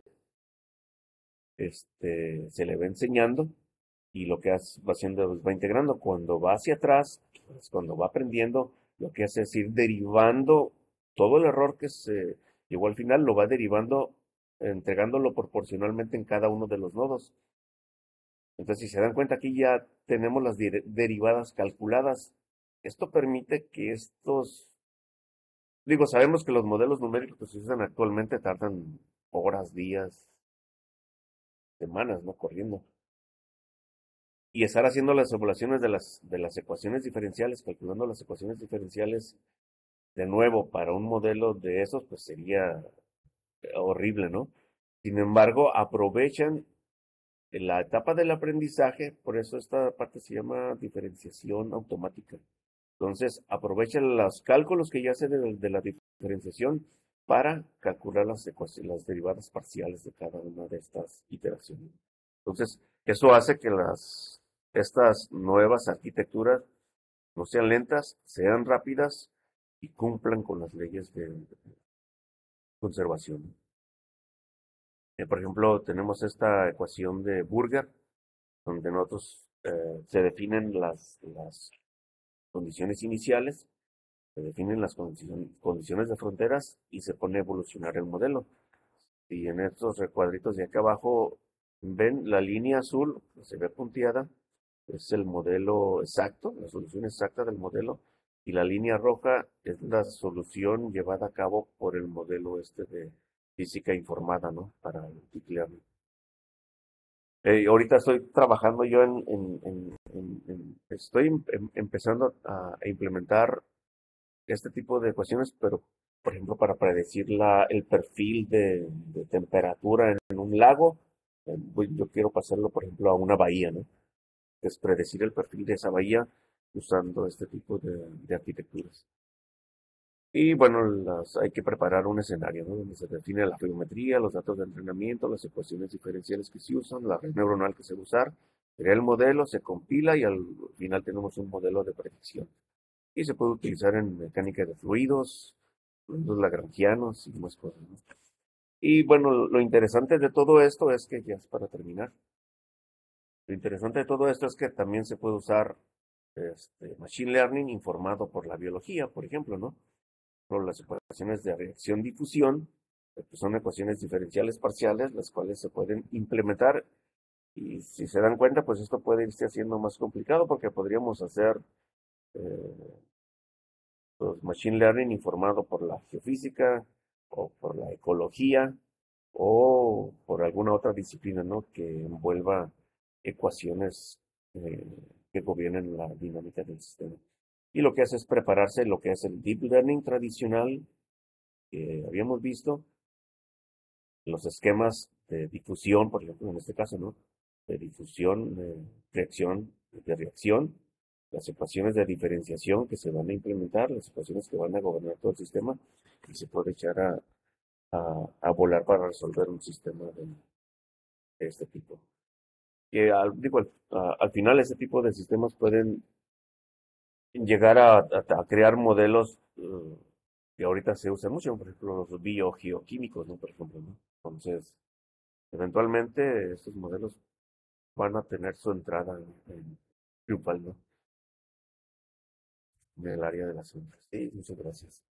este, se le va enseñando y lo que hace, va haciendo es va integrando. Cuando va hacia atrás, pues, cuando va aprendiendo, lo que hace es ir derivando todo el error que se llegó al final, lo va derivando, entregándolo proporcionalmente en cada uno de los nodos. Entonces, si se dan cuenta, aquí ya tenemos las dire- derivadas calculadas. Esto permite que estos, digo, sabemos que los modelos numéricos que se usan actualmente tardan horas, días, semanas, ¿no? Corriendo. Y estar haciendo las evaluaciones de las, de las ecuaciones diferenciales, calculando las ecuaciones diferenciales de nuevo para un modelo de esos, pues sería horrible, ¿no? Sin embargo, aprovechan la etapa del aprendizaje, por eso esta parte se llama diferenciación automática. Entonces, aprovechen los cálculos que ya hace de, de la diferenciación para calcular las ecuaciones, las derivadas parciales de cada una de estas iteraciones. Entonces, eso hace que las, estas nuevas arquitecturas no sean lentas, sean rápidas y cumplan con las leyes de conservación. Eh, por ejemplo, tenemos esta ecuación de Burger, donde nosotros eh, se definen las, las condiciones iniciales, se definen las condiciones, condiciones de fronteras y se pone a evolucionar el modelo. Y en estos recuadritos de acá abajo, ven la línea azul, que se ve punteada, es el modelo exacto, la solución exacta del modelo, y la línea roja es la solución llevada a cabo por el modelo este de, física informada, ¿no? Para el deep learning. Eh, ahorita estoy trabajando yo en, en, en, en- en- estoy em- em- empezando a, a implementar este tipo de ecuaciones, pero por ejemplo para predecir la, el perfil de, de temperatura en, en un lago, eh, voy- yo quiero pasarlo por ejemplo a una bahía, ¿no? Es predecir el perfil de esa bahía usando este tipo de, de arquitecturas. Y bueno, las, hay que preparar un escenario, ¿no? Donde se define la geometría, los datos de entrenamiento, las ecuaciones diferenciales que se usan, la red neuronal que se va a usar, crea el modelo, se compila y al final tenemos un modelo de predicción. Y se puede utilizar en mecánica de fluidos, fluidos lagrangianos y más cosas, ¿no? Y bueno, lo interesante de todo esto es que, ya es para terminar, lo interesante de todo esto es que también se puede usar este, machine learning informado por la biología, por ejemplo, ¿no? Por las ecuaciones de reacción-difusión, que son ecuaciones diferenciales parciales, las cuales se pueden implementar. Y si se dan cuenta, pues esto puede irse haciendo más complicado porque podríamos hacer eh, pues, machine learning informado por la geofísica o por la ecología o por alguna otra disciplina, ¿no? Que envuelva ecuaciones eh, que gobiernen la dinámica del sistema. Y lo que hace es prepararse lo que es el deep learning tradicional que habíamos visto, los esquemas de difusión, por ejemplo, en este caso, ¿no? De difusión, de reacción, de reacción, las ecuaciones de diferenciación que se van a implementar, las ecuaciones que van a gobernar todo el sistema, y se puede echar a, a, a volar para resolver un sistema de, de este tipo. Y al, digo, al, a- al final, este tipo de sistemas pueden llegar a, a- a crear modelos eh, que ahorita se usan mucho, por ejemplo, los biogeoquímicos, ¿no? Por ejemplo, ¿no? Entonces, eventualmente estos modelos van a tener su entrada en, en Drupal, ¿no? En el área de las sombras. Sí, muchas gracias.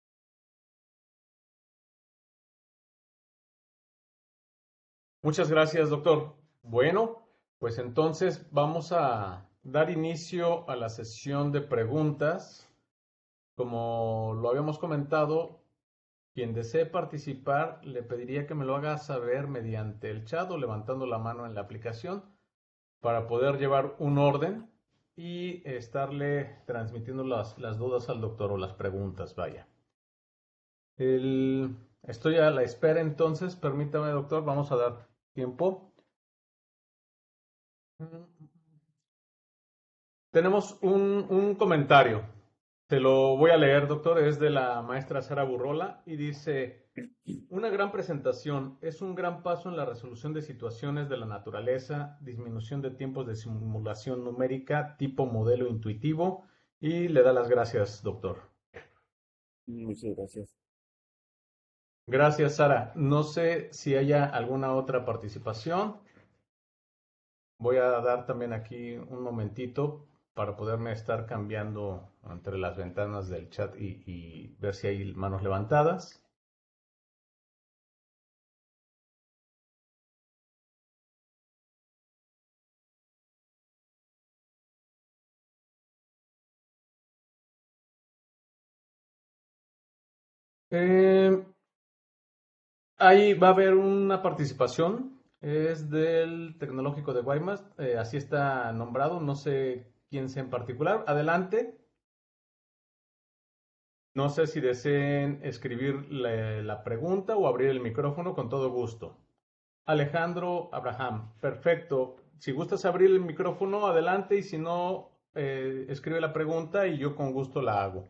Muchas gracias, doctor. Bueno, pues entonces vamos a dar inicio a la sesión de preguntas. Como lo habíamos comentado, quien desee participar, le pediría que me lo haga saber mediante el chat o levantando la mano en la aplicación para poder llevar un orden y estarle transmitiendo las, las dudas al doctor o las preguntas, vaya. El- estoy a la espera entonces, permítame doctor, vamos a dar tiempo. Tenemos un, un comentario, te lo voy a leer doctor, es de la maestra Sara Burrola y dice... Una gran presentación es un gran paso en la resolución de situaciones de la naturaleza, disminución de tiempos de simulación numérica, tipo modelo intuitivo, y le da las gracias, doctor. Muchas gracias. Gracias, Sara. No sé si haya alguna otra participación. Voy a dar también aquí un momentito para poderme estar cambiando entre las ventanas del chat y, y ver si hay manos levantadas. Eh, Ahí va a haber una participación, es del Tecnológico de Guaymas, eh, así está nombrado, no sé quién sea en particular. Adelante, no sé si deseen escribir la, la pregunta o abrir el micrófono con todo gusto. Alejandro Abraham, perfecto. Si gustas abrir el micrófono, adelante y si no, eh, escribe la pregunta y yo con gusto la hago.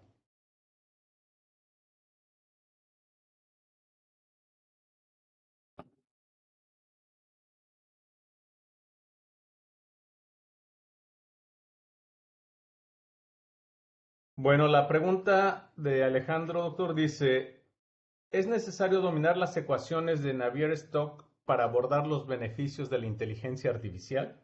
Bueno, la pregunta de Alejandro, doctor, dice, ¿es necesario dominar las ecuaciones de Navier-Stokes para abordar los beneficios de la inteligencia artificial?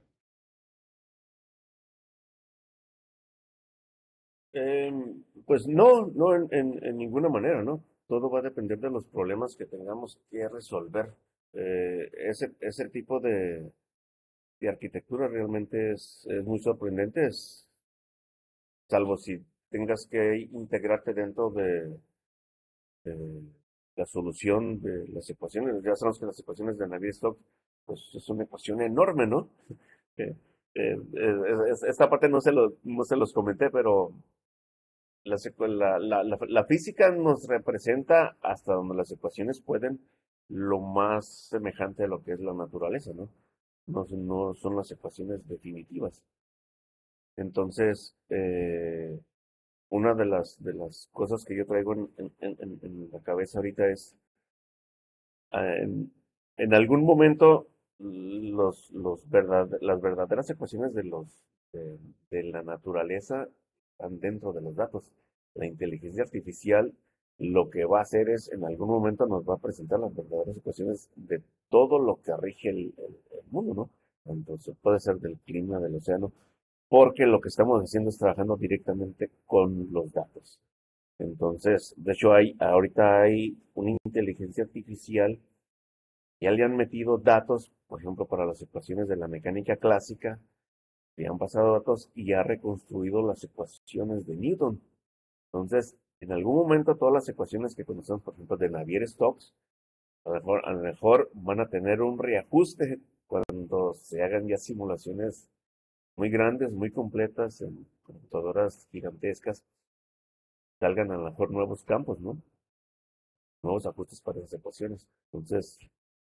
Em, pues no, no en, en- en ninguna manera, ¿no? Todo va a depender de los problemas que tengamos que resolver. Eh, ese, ese tipo de, de arquitectura realmente es, es muy sorprendente, es, salvo si tengas que integrarte dentro de, de la solución de las ecuaciones. Ya sabemos que las ecuaciones de Navier-Stokes, pues es una ecuación enorme, ¿no? Eh, eh, eh, es- esta parte no se, lo, no se los comenté, pero la, secu- la, la, la, la física nos representa hasta donde las ecuaciones pueden lo más semejante a lo que es la naturaleza, ¿no? No, son- no son las ecuaciones definitivas. Entonces, eh, una de las, de las cosas que yo traigo en, en, en, en la cabeza ahorita es, ah, en, en algún momento, los, los verdad, las verdaderas ecuaciones de, los, de, de la naturaleza están dentro de los datos. La inteligencia artificial lo que va a hacer es, en algún momento nos va a presentar las verdaderas ecuaciones de todo lo que rige el, el, el mundo, ¿no? Entonces, puede ser del clima, del océano, porque lo que estamos haciendo es trabajando directamente con los datos. Entonces, de hecho, hay, ahorita hay una inteligencia artificial, ya le han metido datos, por ejemplo, para las ecuaciones de la mecánica clásica, le han pasado datos y ha reconstruido las ecuaciones de Newton. Entonces, en algún momento todas las ecuaciones que conocemos, por ejemplo, de Navier-Stokes, a lo mejor, a lo mejor van a tener un reajuste cuando se hagan ya simulaciones muy grandes, muy completas, en computadoras gigantescas, salgan a lo mejor nuevos campos, ¿no? Nuevos ajustes para esas ecuaciones. Entonces,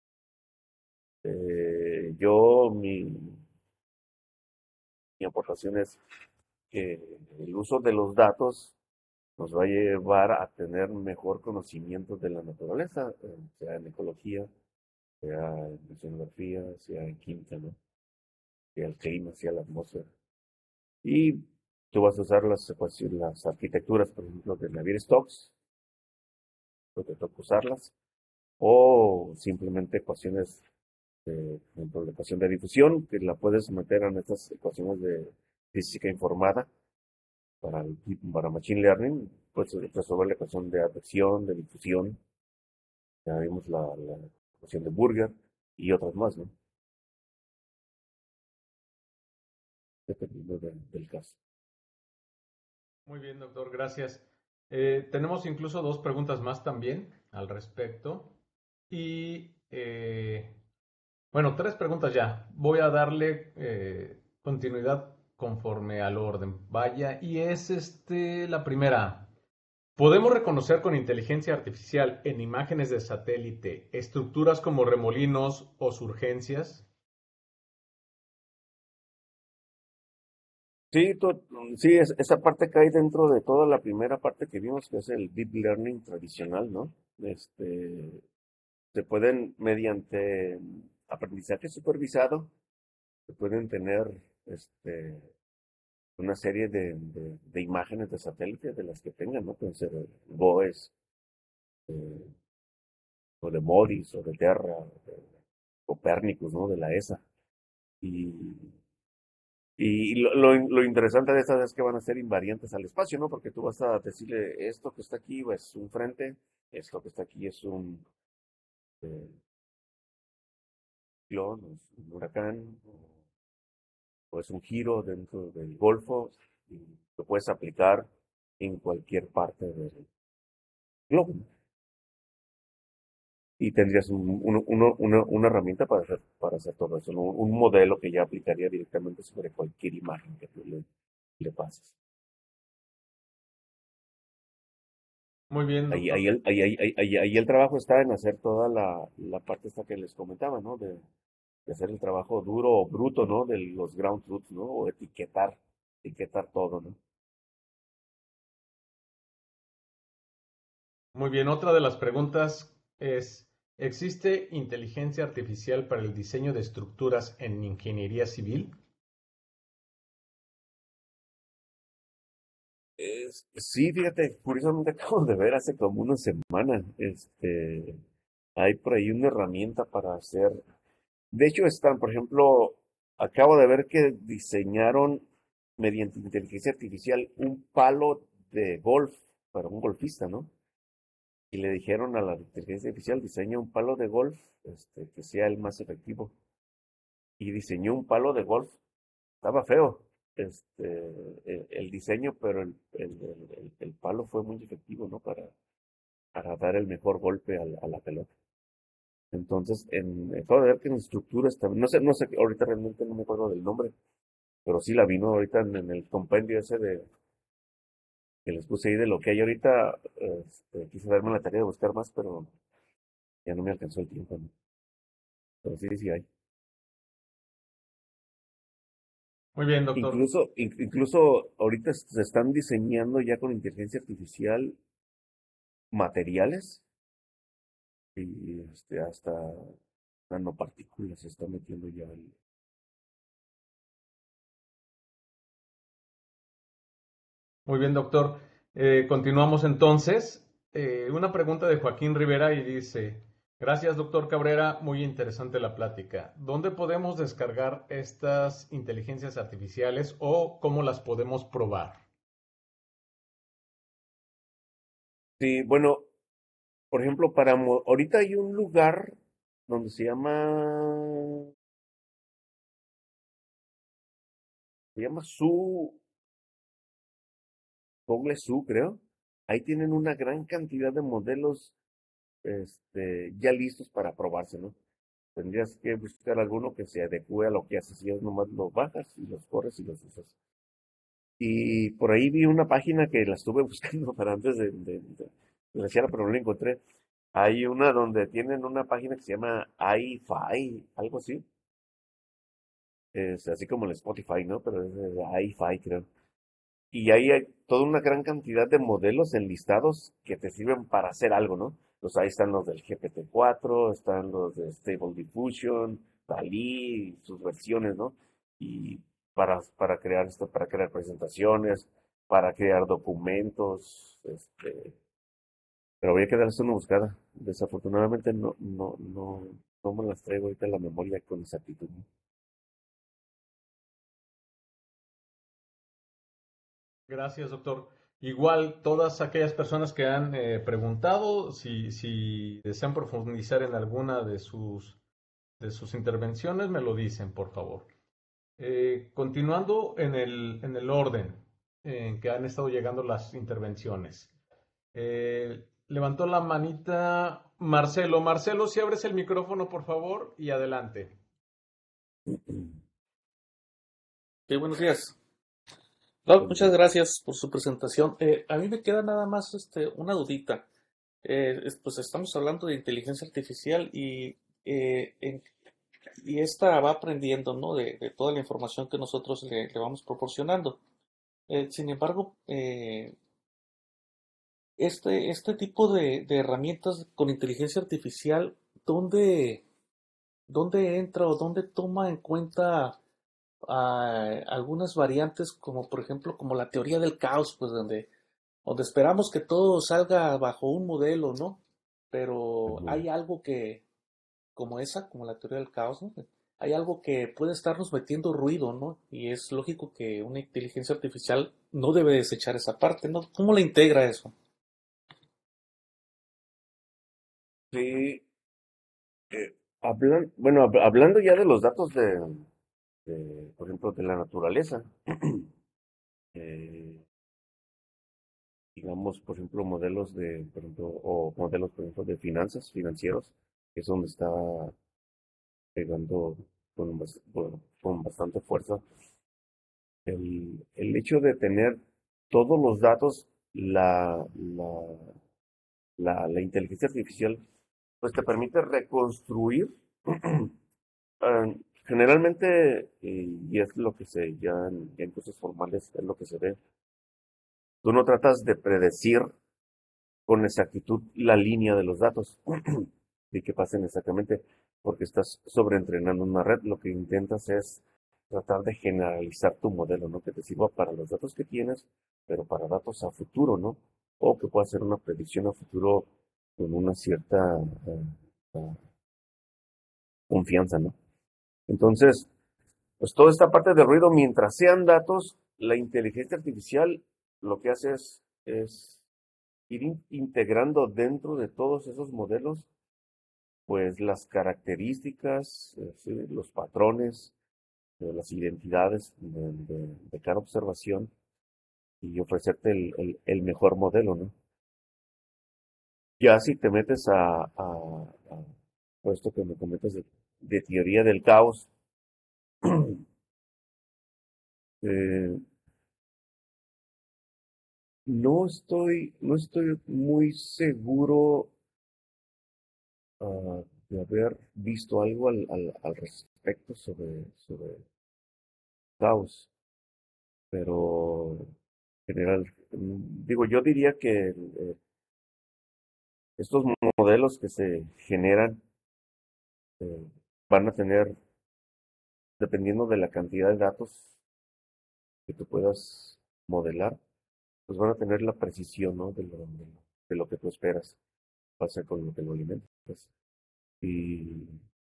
eh, yo, mi, mi aportación es que el uso de los datos nos va a llevar a tener mejor conocimiento de la naturaleza, eh, sea en ecología, sea en oceanografía, sea en química, ¿no? Sea el clima, sea la atmósfera. Y tú vas a usar las ecuaciones, las arquitecturas, por ejemplo, de Navier-Stokes, pues te toca usarlas, o simplemente ecuaciones, eh, por ejemplo, la ecuación de difusión, que la puedes meter en estas ecuaciones de física informada para, el, para Machine Learning, pues resolver la ecuación de advección, de difusión, ya vimos la, la ecuación de Burger y otras más, ¿no? Dependiendo de, del caso. Muy bien, doctor, gracias. Eh, tenemos incluso dos preguntas más también al respecto. Y eh, bueno, tres preguntas ya. Voy a darle eh, continuidad conforme al orden. Vaya, y es este la primera. ¿Podemos reconocer con inteligencia artificial en imágenes de satélite estructuras como remolinos o surgencias? Sí, tú- sí es, esa parte cae dentro de toda la primera parte que vimos, que es el deep learning tradicional, ¿no? Este, se pueden, mediante aprendizaje supervisado, se pueden tener este, una serie de, de, de imágenes de satélite de las que tengan, ¿no? Pueden ser GOES, eh, o de MODIS, o de Terra, o de Copernicus, ¿no? De la E S A. Y, y lo, lo, lo interesante de estas es que van a ser invariantes al espacio, ¿no? Porque tú vas a decirle, esto que está aquí es un frente, esto que está aquí es un eh, ciclón, es un huracán, o es un giro dentro del Golfo, y lo puedes aplicar en cualquier parte del globo. Y tendrías un- uno- uno- una, una herramienta para hacer, para hacer todo eso, ¿no? Un modelo que ya aplicaría directamente sobre cualquier imagen que tú le, le pases. Muy bien, Ahí, doctor. ahí, el, ahí, ahí, ahí, ahí- ahí el trabajo está en hacer toda la, la parte esta que les comentaba, ¿no? De, de hacer el trabajo duro o bruto, ¿no? De los ground truths, ¿no? O etiquetar, etiquetar todo, ¿no? Muy bien, otra de las preguntas es, ¿existe inteligencia artificial para el diseño de estructuras en ingeniería civil? Es- sí, fíjate, curiosamente acabo de ver hace como una semana, este, hay por ahí una herramienta para hacer. De hecho, están, por ejemplo, acabo de ver que diseñaron mediante inteligencia artificial un palo de golf para un golfista, ¿no? Y le dijeron a la inteligencia artificial, diseña un palo de golf, este, que sea el más efectivo. Y diseñó un palo de golf. Estaba feo, este, el, el diseño, pero el, el, el- el- el palo fue muy efectivo, ¿no? Para, para dar el mejor golpe a la, a la pelota. Entonces, en, acabo de ver que en estructuras también, no sé, no sé, ahorita realmente no me acuerdo del nombre, pero sí la vino ahorita en, en el compendio ese de que les puse ahí de lo que hay ahorita. Este, quise darme la tarea de buscar más, pero ya no me alcanzó el tiempo, ¿no? Pero sí, sí hay. Muy bien, doctor. Incluso, in- incluso ahorita se están diseñando ya con inteligencia artificial materiales y este, hasta nanopartículas se está metiendo ya. el- Muy bien, doctor. Eh, continuamos entonces. Eh, una pregunta de Joaquín Rivera y dice, gracias, doctor Cabrera, muy interesante la plática. ¿Dónde podemos descargar estas inteligencias artificiales o cómo las podemos probar? Sí, bueno, por ejemplo, para mo- ahorita hay un lugar donde se llama, se llama Su, Google Su, creo. Ahí tienen una gran cantidad de modelos, este, ya listos para probarse, ¿no? Tendrías que buscar alguno que se adecue a lo que haces y es nomás lo bajas y los corres y los usas. Y por ahí vi una página que la estuve buscando para antes de, de, de, de decirla, pero no la encontré. Hay una donde tienen una página que se llama iFi, algo así. Es así como el Spotify, ¿no? Pero es de iFi, creo. Y ahí hay toda una gran cantidad de modelos enlistados que te sirven para hacer algo, ¿no? Pues ahí están los del G P T cuatro, están los de Stable Diffusion, DALL-E, sus versiones, ¿no? Y para, para crear esto, para crear presentaciones, para crear documentos, este, pero habría que darles una buscada. Desafortunadamente no, no, no, no me las traigo ahorita en la memoria con exactitud, ¿no? Gracias, doctor. Igual, todas aquellas personas que han eh, preguntado, si, si desean profundizar en alguna de sus, de sus intervenciones, me lo dicen, por favor. Eh, continuando en el, en el orden en que han estado llegando las intervenciones. Eh, levantó la manita Marcelo. Marcelo, si abres el micrófono, por favor, y adelante. Sí, buenos días. No, Buenos muchas días. gracias por su presentación. Eh, a mí me queda nada más este, una dudita. Eh, es- pues estamos hablando de inteligencia artificial y, eh, en- y esta va aprendiendo, ¿no? de, de toda la información que nosotros le, le vamos proporcionando. Eh, sin embargo, eh, este, este tipo de, de herramientas con inteligencia artificial, ¿dónde, dónde entra o dónde toma en cuenta a algunas variantes como por ejemplo como la teoría del caos, pues donde, donde esperamos que todo salga bajo un modelo, ¿no? Pero Ujú. hay algo que, como esa, como la teoría del caos, ¿no? Hay algo que puede estarnos metiendo ruido, ¿no? Y es lógico que una inteligencia artificial no debe desechar esa parte, ¿no? ¿Cómo la integra eso? Sí, eh, hablan, bueno, hab- hablando ya de los datos de, de, por ejemplo, de la naturaleza, eh, digamos, por ejemplo, modelos de, por ejemplo, o modelos, por ejemplo, de finanzas, financieros, que es donde está pegando con, bas- con- con bastante fuerza. El, el hecho de tener todos los datos, la, la, la, la inteligencia artificial, pues te permite reconstruir. Ah, generalmente, y, y es lo que se, ya en, en cursos formales es lo que se ve, tú no tratas de predecir con exactitud la línea de los datos y que pasen exactamente, porque estás sobreentrenando una red. Lo que intentas es tratar de generalizar tu modelo, ¿no? Que te sirva para los datos que tienes, pero para datos a futuro, ¿no? O que pueda hacer una predicción a futuro con una cierta eh, eh, confianza, ¿no? Entonces, pues toda esta parte de ruido, mientras sean datos, la inteligencia artificial lo que hace es, es ir in- integrando dentro de todos esos modelos, pues las características, eh, sí, los patrones, eh, las identidades de, de- de cada observación y ofrecerte el, el- el mejor modelo, ¿no? Ya si te metes a, a, a esto que me comentas de, de teoría del caos, eh, no estoy, no estoy muy seguro ah, de haber visto algo al, al, al respecto sobre, sobre caos, pero en general, mm, digo, yo diría que eh, estos modelos que se generan eh, van a tener, dependiendo de la cantidad de datos que tú puedas modelar, pues van a tener la precisión, ¿no? De lo, de lo, de lo que tú esperas, pasa con lo que lo alimentas. Y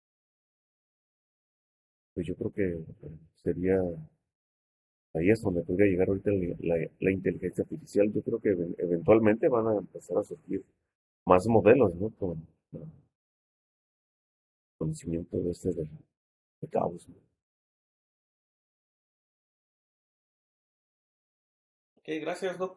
pues yo creo que eh, sería, ahí es donde podría llegar ahorita la, la- la inteligencia artificial. Yo creo que even- eventualmente van a empezar a surgir más modelos, ¿no? Con ah, conocimiento de este de, de caos, ¿no? Ok, gracias, Doc.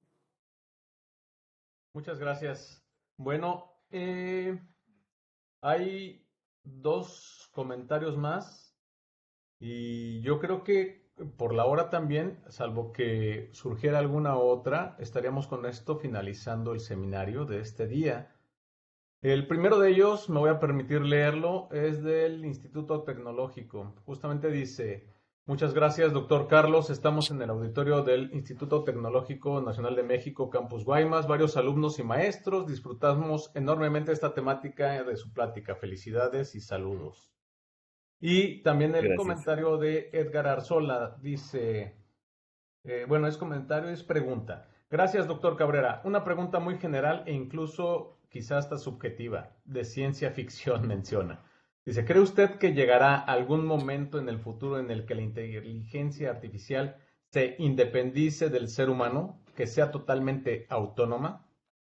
Muchas gracias. Bueno, eh, hay dos comentarios más y yo creo que por la hora también, salvo que surgiera alguna otra, estaríamos con esto finalizando el seminario de este día. El primero de ellos, me voy a permitir leerlo, es del Instituto Tecnológico. Justamente dice, muchas gracias, doctor Carlos. Estamos en el auditorio del Instituto Tecnológico Nacional de México, Campus Guaymas. Varios alumnos y maestros disfrutamos enormemente esta temática de su plática. Felicidades y saludos. Y también el Gracias. comentario de Edgar Arzola dice, eh, bueno, es comentario, es pregunta. Gracias, doctor Cabrera. Una pregunta muy general e incluso quizás hasta subjetiva, de ciencia ficción menciona. Dice, ¿cree usted que llegará algún momento en el futuro en el que la inteligencia artificial se independice del ser humano, que sea totalmente autónoma?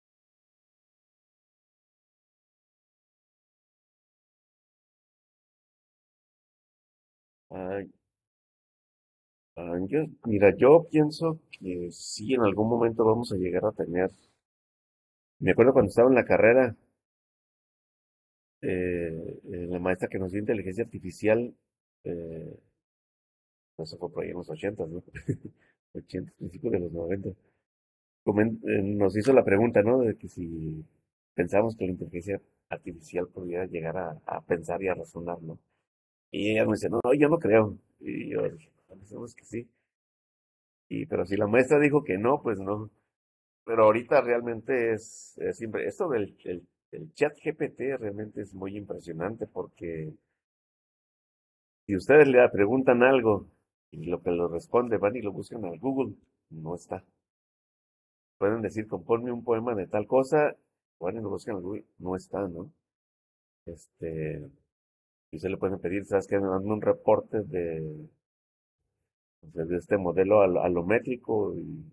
Ah, ah, yo- mira, yo pienso que sí, en algún momento vamos a llegar a tener. Me acuerdo cuando estaba en la carrera, eh, eh, la maestra que nos dio inteligencia artificial, eh, eso fue por ahí en los ochentas, ¿no? Ochentas, principios de los noventa. Comen- eh, nos hizo la pregunta, ¿no? De que si pensamos que la inteligencia artificial pudiera llegar a, a pensar y a razonar, ¿no? Y ella me dice, no, yo no creo. Y yo dije, pensemos que sí. Y, pero si la maestra dijo que no, pues no. Pero ahorita realmente es, es impre- esto del el, el chat G P T realmente es muy impresionante porque si ustedes le preguntan algo y lo que lo responde, van y lo buscan al Google, no está. Pueden decir, compónme un poema de tal cosa, van y lo buscan al Google, no está, ¿no? Este, y se le pueden pedir, ¿sabes qué? Me mandan un reporte de, de este modelo al- alométrico y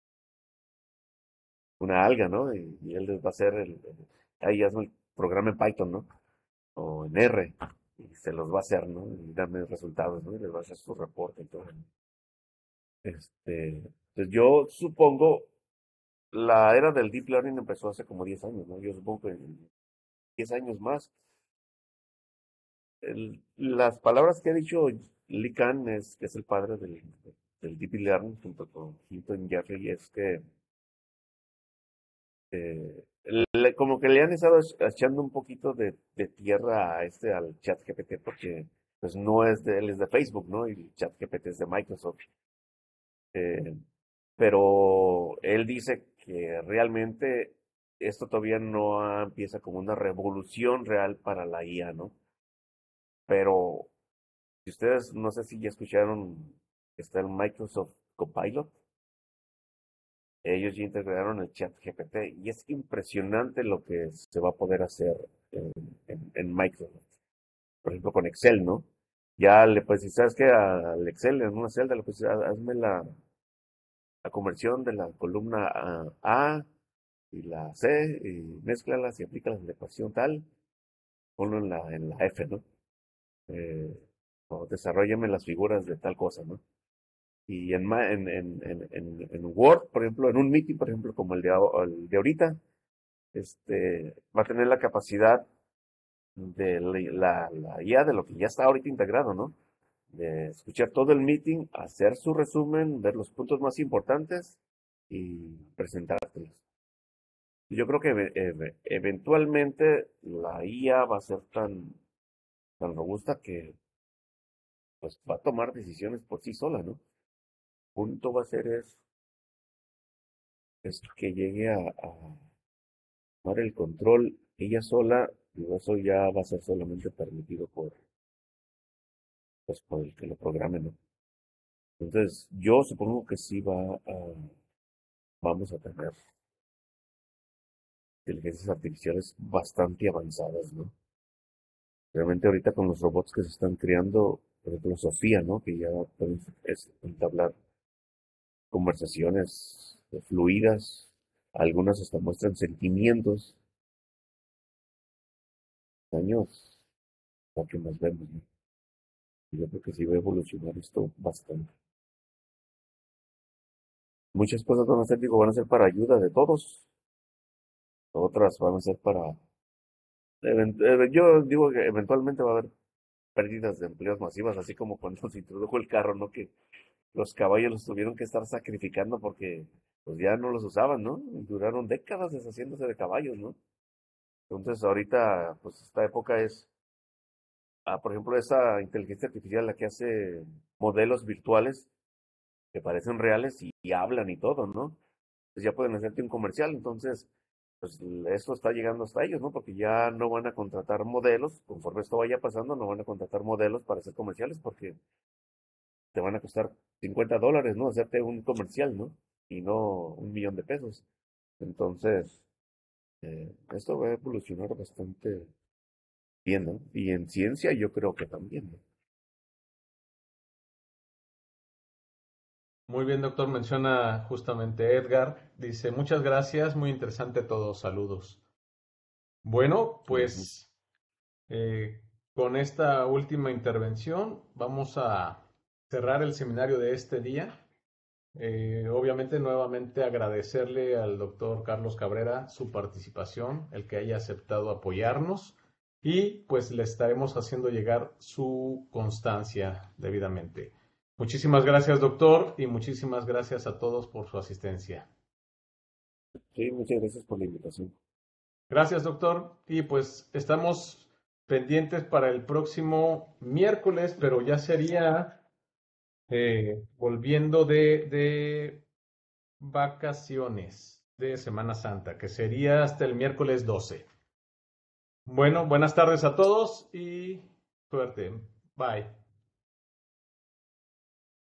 una alga, ¿no? Y, y él les va a hacer el, el- ahí hazme el programa en Python, ¿no? O en R, y se los va a hacer, ¿no? Y darme resultados, ¿no? Y les va a hacer su reporte y todo. Este, pues yo supongo, la era del deep learning empezó hace como diez años, ¿no? Yo supongo que en diez años más. El- las palabras que ha dicho Lee Khan, es, que es el padre del, del deep learning, junto con Hinton Jeffrey, es que eh, le- como que le han estado echando un poquito de, de tierra a este, al chat G P T, porque pues no es de él, es de Facebook, ¿no? Y el chat G P T es de Microsoft. Eh, pero él dice que realmente esto todavía no ha- empieza como una revolución real para la I A, ¿no? Pero si ustedes, no sé si ya escucharon, está el Microsoft Copilot, ellos ya integraron el chat G P T y es impresionante lo que se va a poder hacer en, en- en Microsoft. Por ejemplo, con Excel, ¿no? Ya le puedes decir, ¿sabes qué? Al Excel, en una celda, le puedes decir, "Haz- hazme la, la conversión de la columna A, A y la C y mézclalas y aplícalas en la ecuación tal, ponlo en la, en la F, ¿no? Eh, o desarrollame las figuras de tal cosa, ¿no? Y en, ma- en, en, en, en, en Word, por ejemplo, en un meeting, por ejemplo, como el de, a- el de ahorita, este, va a tener la capacidad de la, la I A de lo que ya está ahorita integrado, ¿no? De escuchar todo el meeting, hacer su resumen, ver los puntos más importantes y presentártelos. Yo creo que eve- eve- eventualmente la I A va a ser tan, tan robusta que pues va a tomar decisiones por sí sola, ¿no? Punto va a ser es, es que llegue a, a tomar el control ella sola, y eso ya va a ser solamente permitido por, pues, por el que lo programe, ¿no? Entonces, yo supongo que sí va a, vamos a tener inteligencias artificiales bastante avanzadas, ¿no? Realmente ahorita con los robots que se están creando, por ejemplo, Sofía, ¿no? Que ya pueden es- entablar conversaciones fluidas, algunas hasta muestran sentimientos, años, lo que más vemos, ¿no? Yo creo que sí va a evolucionar esto bastante. Muchas cosas van a ser, digo, van a ser para ayuda de todos, otras van a ser para, even- eh, yo digo que eventualmente va a haber pérdidas de empleos masivas, así como cuando se introdujo el carro, ¿no? Que los caballos los tuvieron que estar sacrificando porque pues ya no los usaban, ¿no? Duraron décadas deshaciéndose de caballos, ¿no? Entonces ahorita, pues esta época es, ah, por ejemplo, esa inteligencia artificial la que hace modelos virtuales que parecen reales y, y hablan y todo, ¿no? Pues ya pueden hacerte un comercial, entonces, pues esto está llegando hasta ellos, ¿no? Porque ya no van a contratar modelos, conforme esto vaya pasando, no van a contratar modelos para hacer comerciales porque te van a costar cincuenta dólares, ¿no? Hacerte un comercial, ¿no? Y no un millón de pesos. Entonces, eh, esto va a evolucionar bastante bien, ¿no? Y en ciencia yo creo que también, ¿no? Muy bien, doctor, menciona justamente Edgar. Dice, muchas gracias, muy interesante todo, saludos. Bueno, Ujú. pues eh, con esta última intervención vamos a cerrar el seminario de este día. Eh, obviamente, nuevamente agradecerle al doctor Carlos Cabrera su participación, el que haya aceptado apoyarnos y pues le estaremos haciendo llegar su constancia debidamente. Muchísimas gracias, doctor, y muchísimas gracias a todos por su asistencia. Sí, muchas gracias por la invitación. Gracias, doctor, y pues estamos pendientes para el próximo miércoles, pero ya sería eh, volviendo de, de vacaciones de Semana Santa, que sería hasta el miércoles doce. Bueno, buenas tardes a todos y suerte. Bye.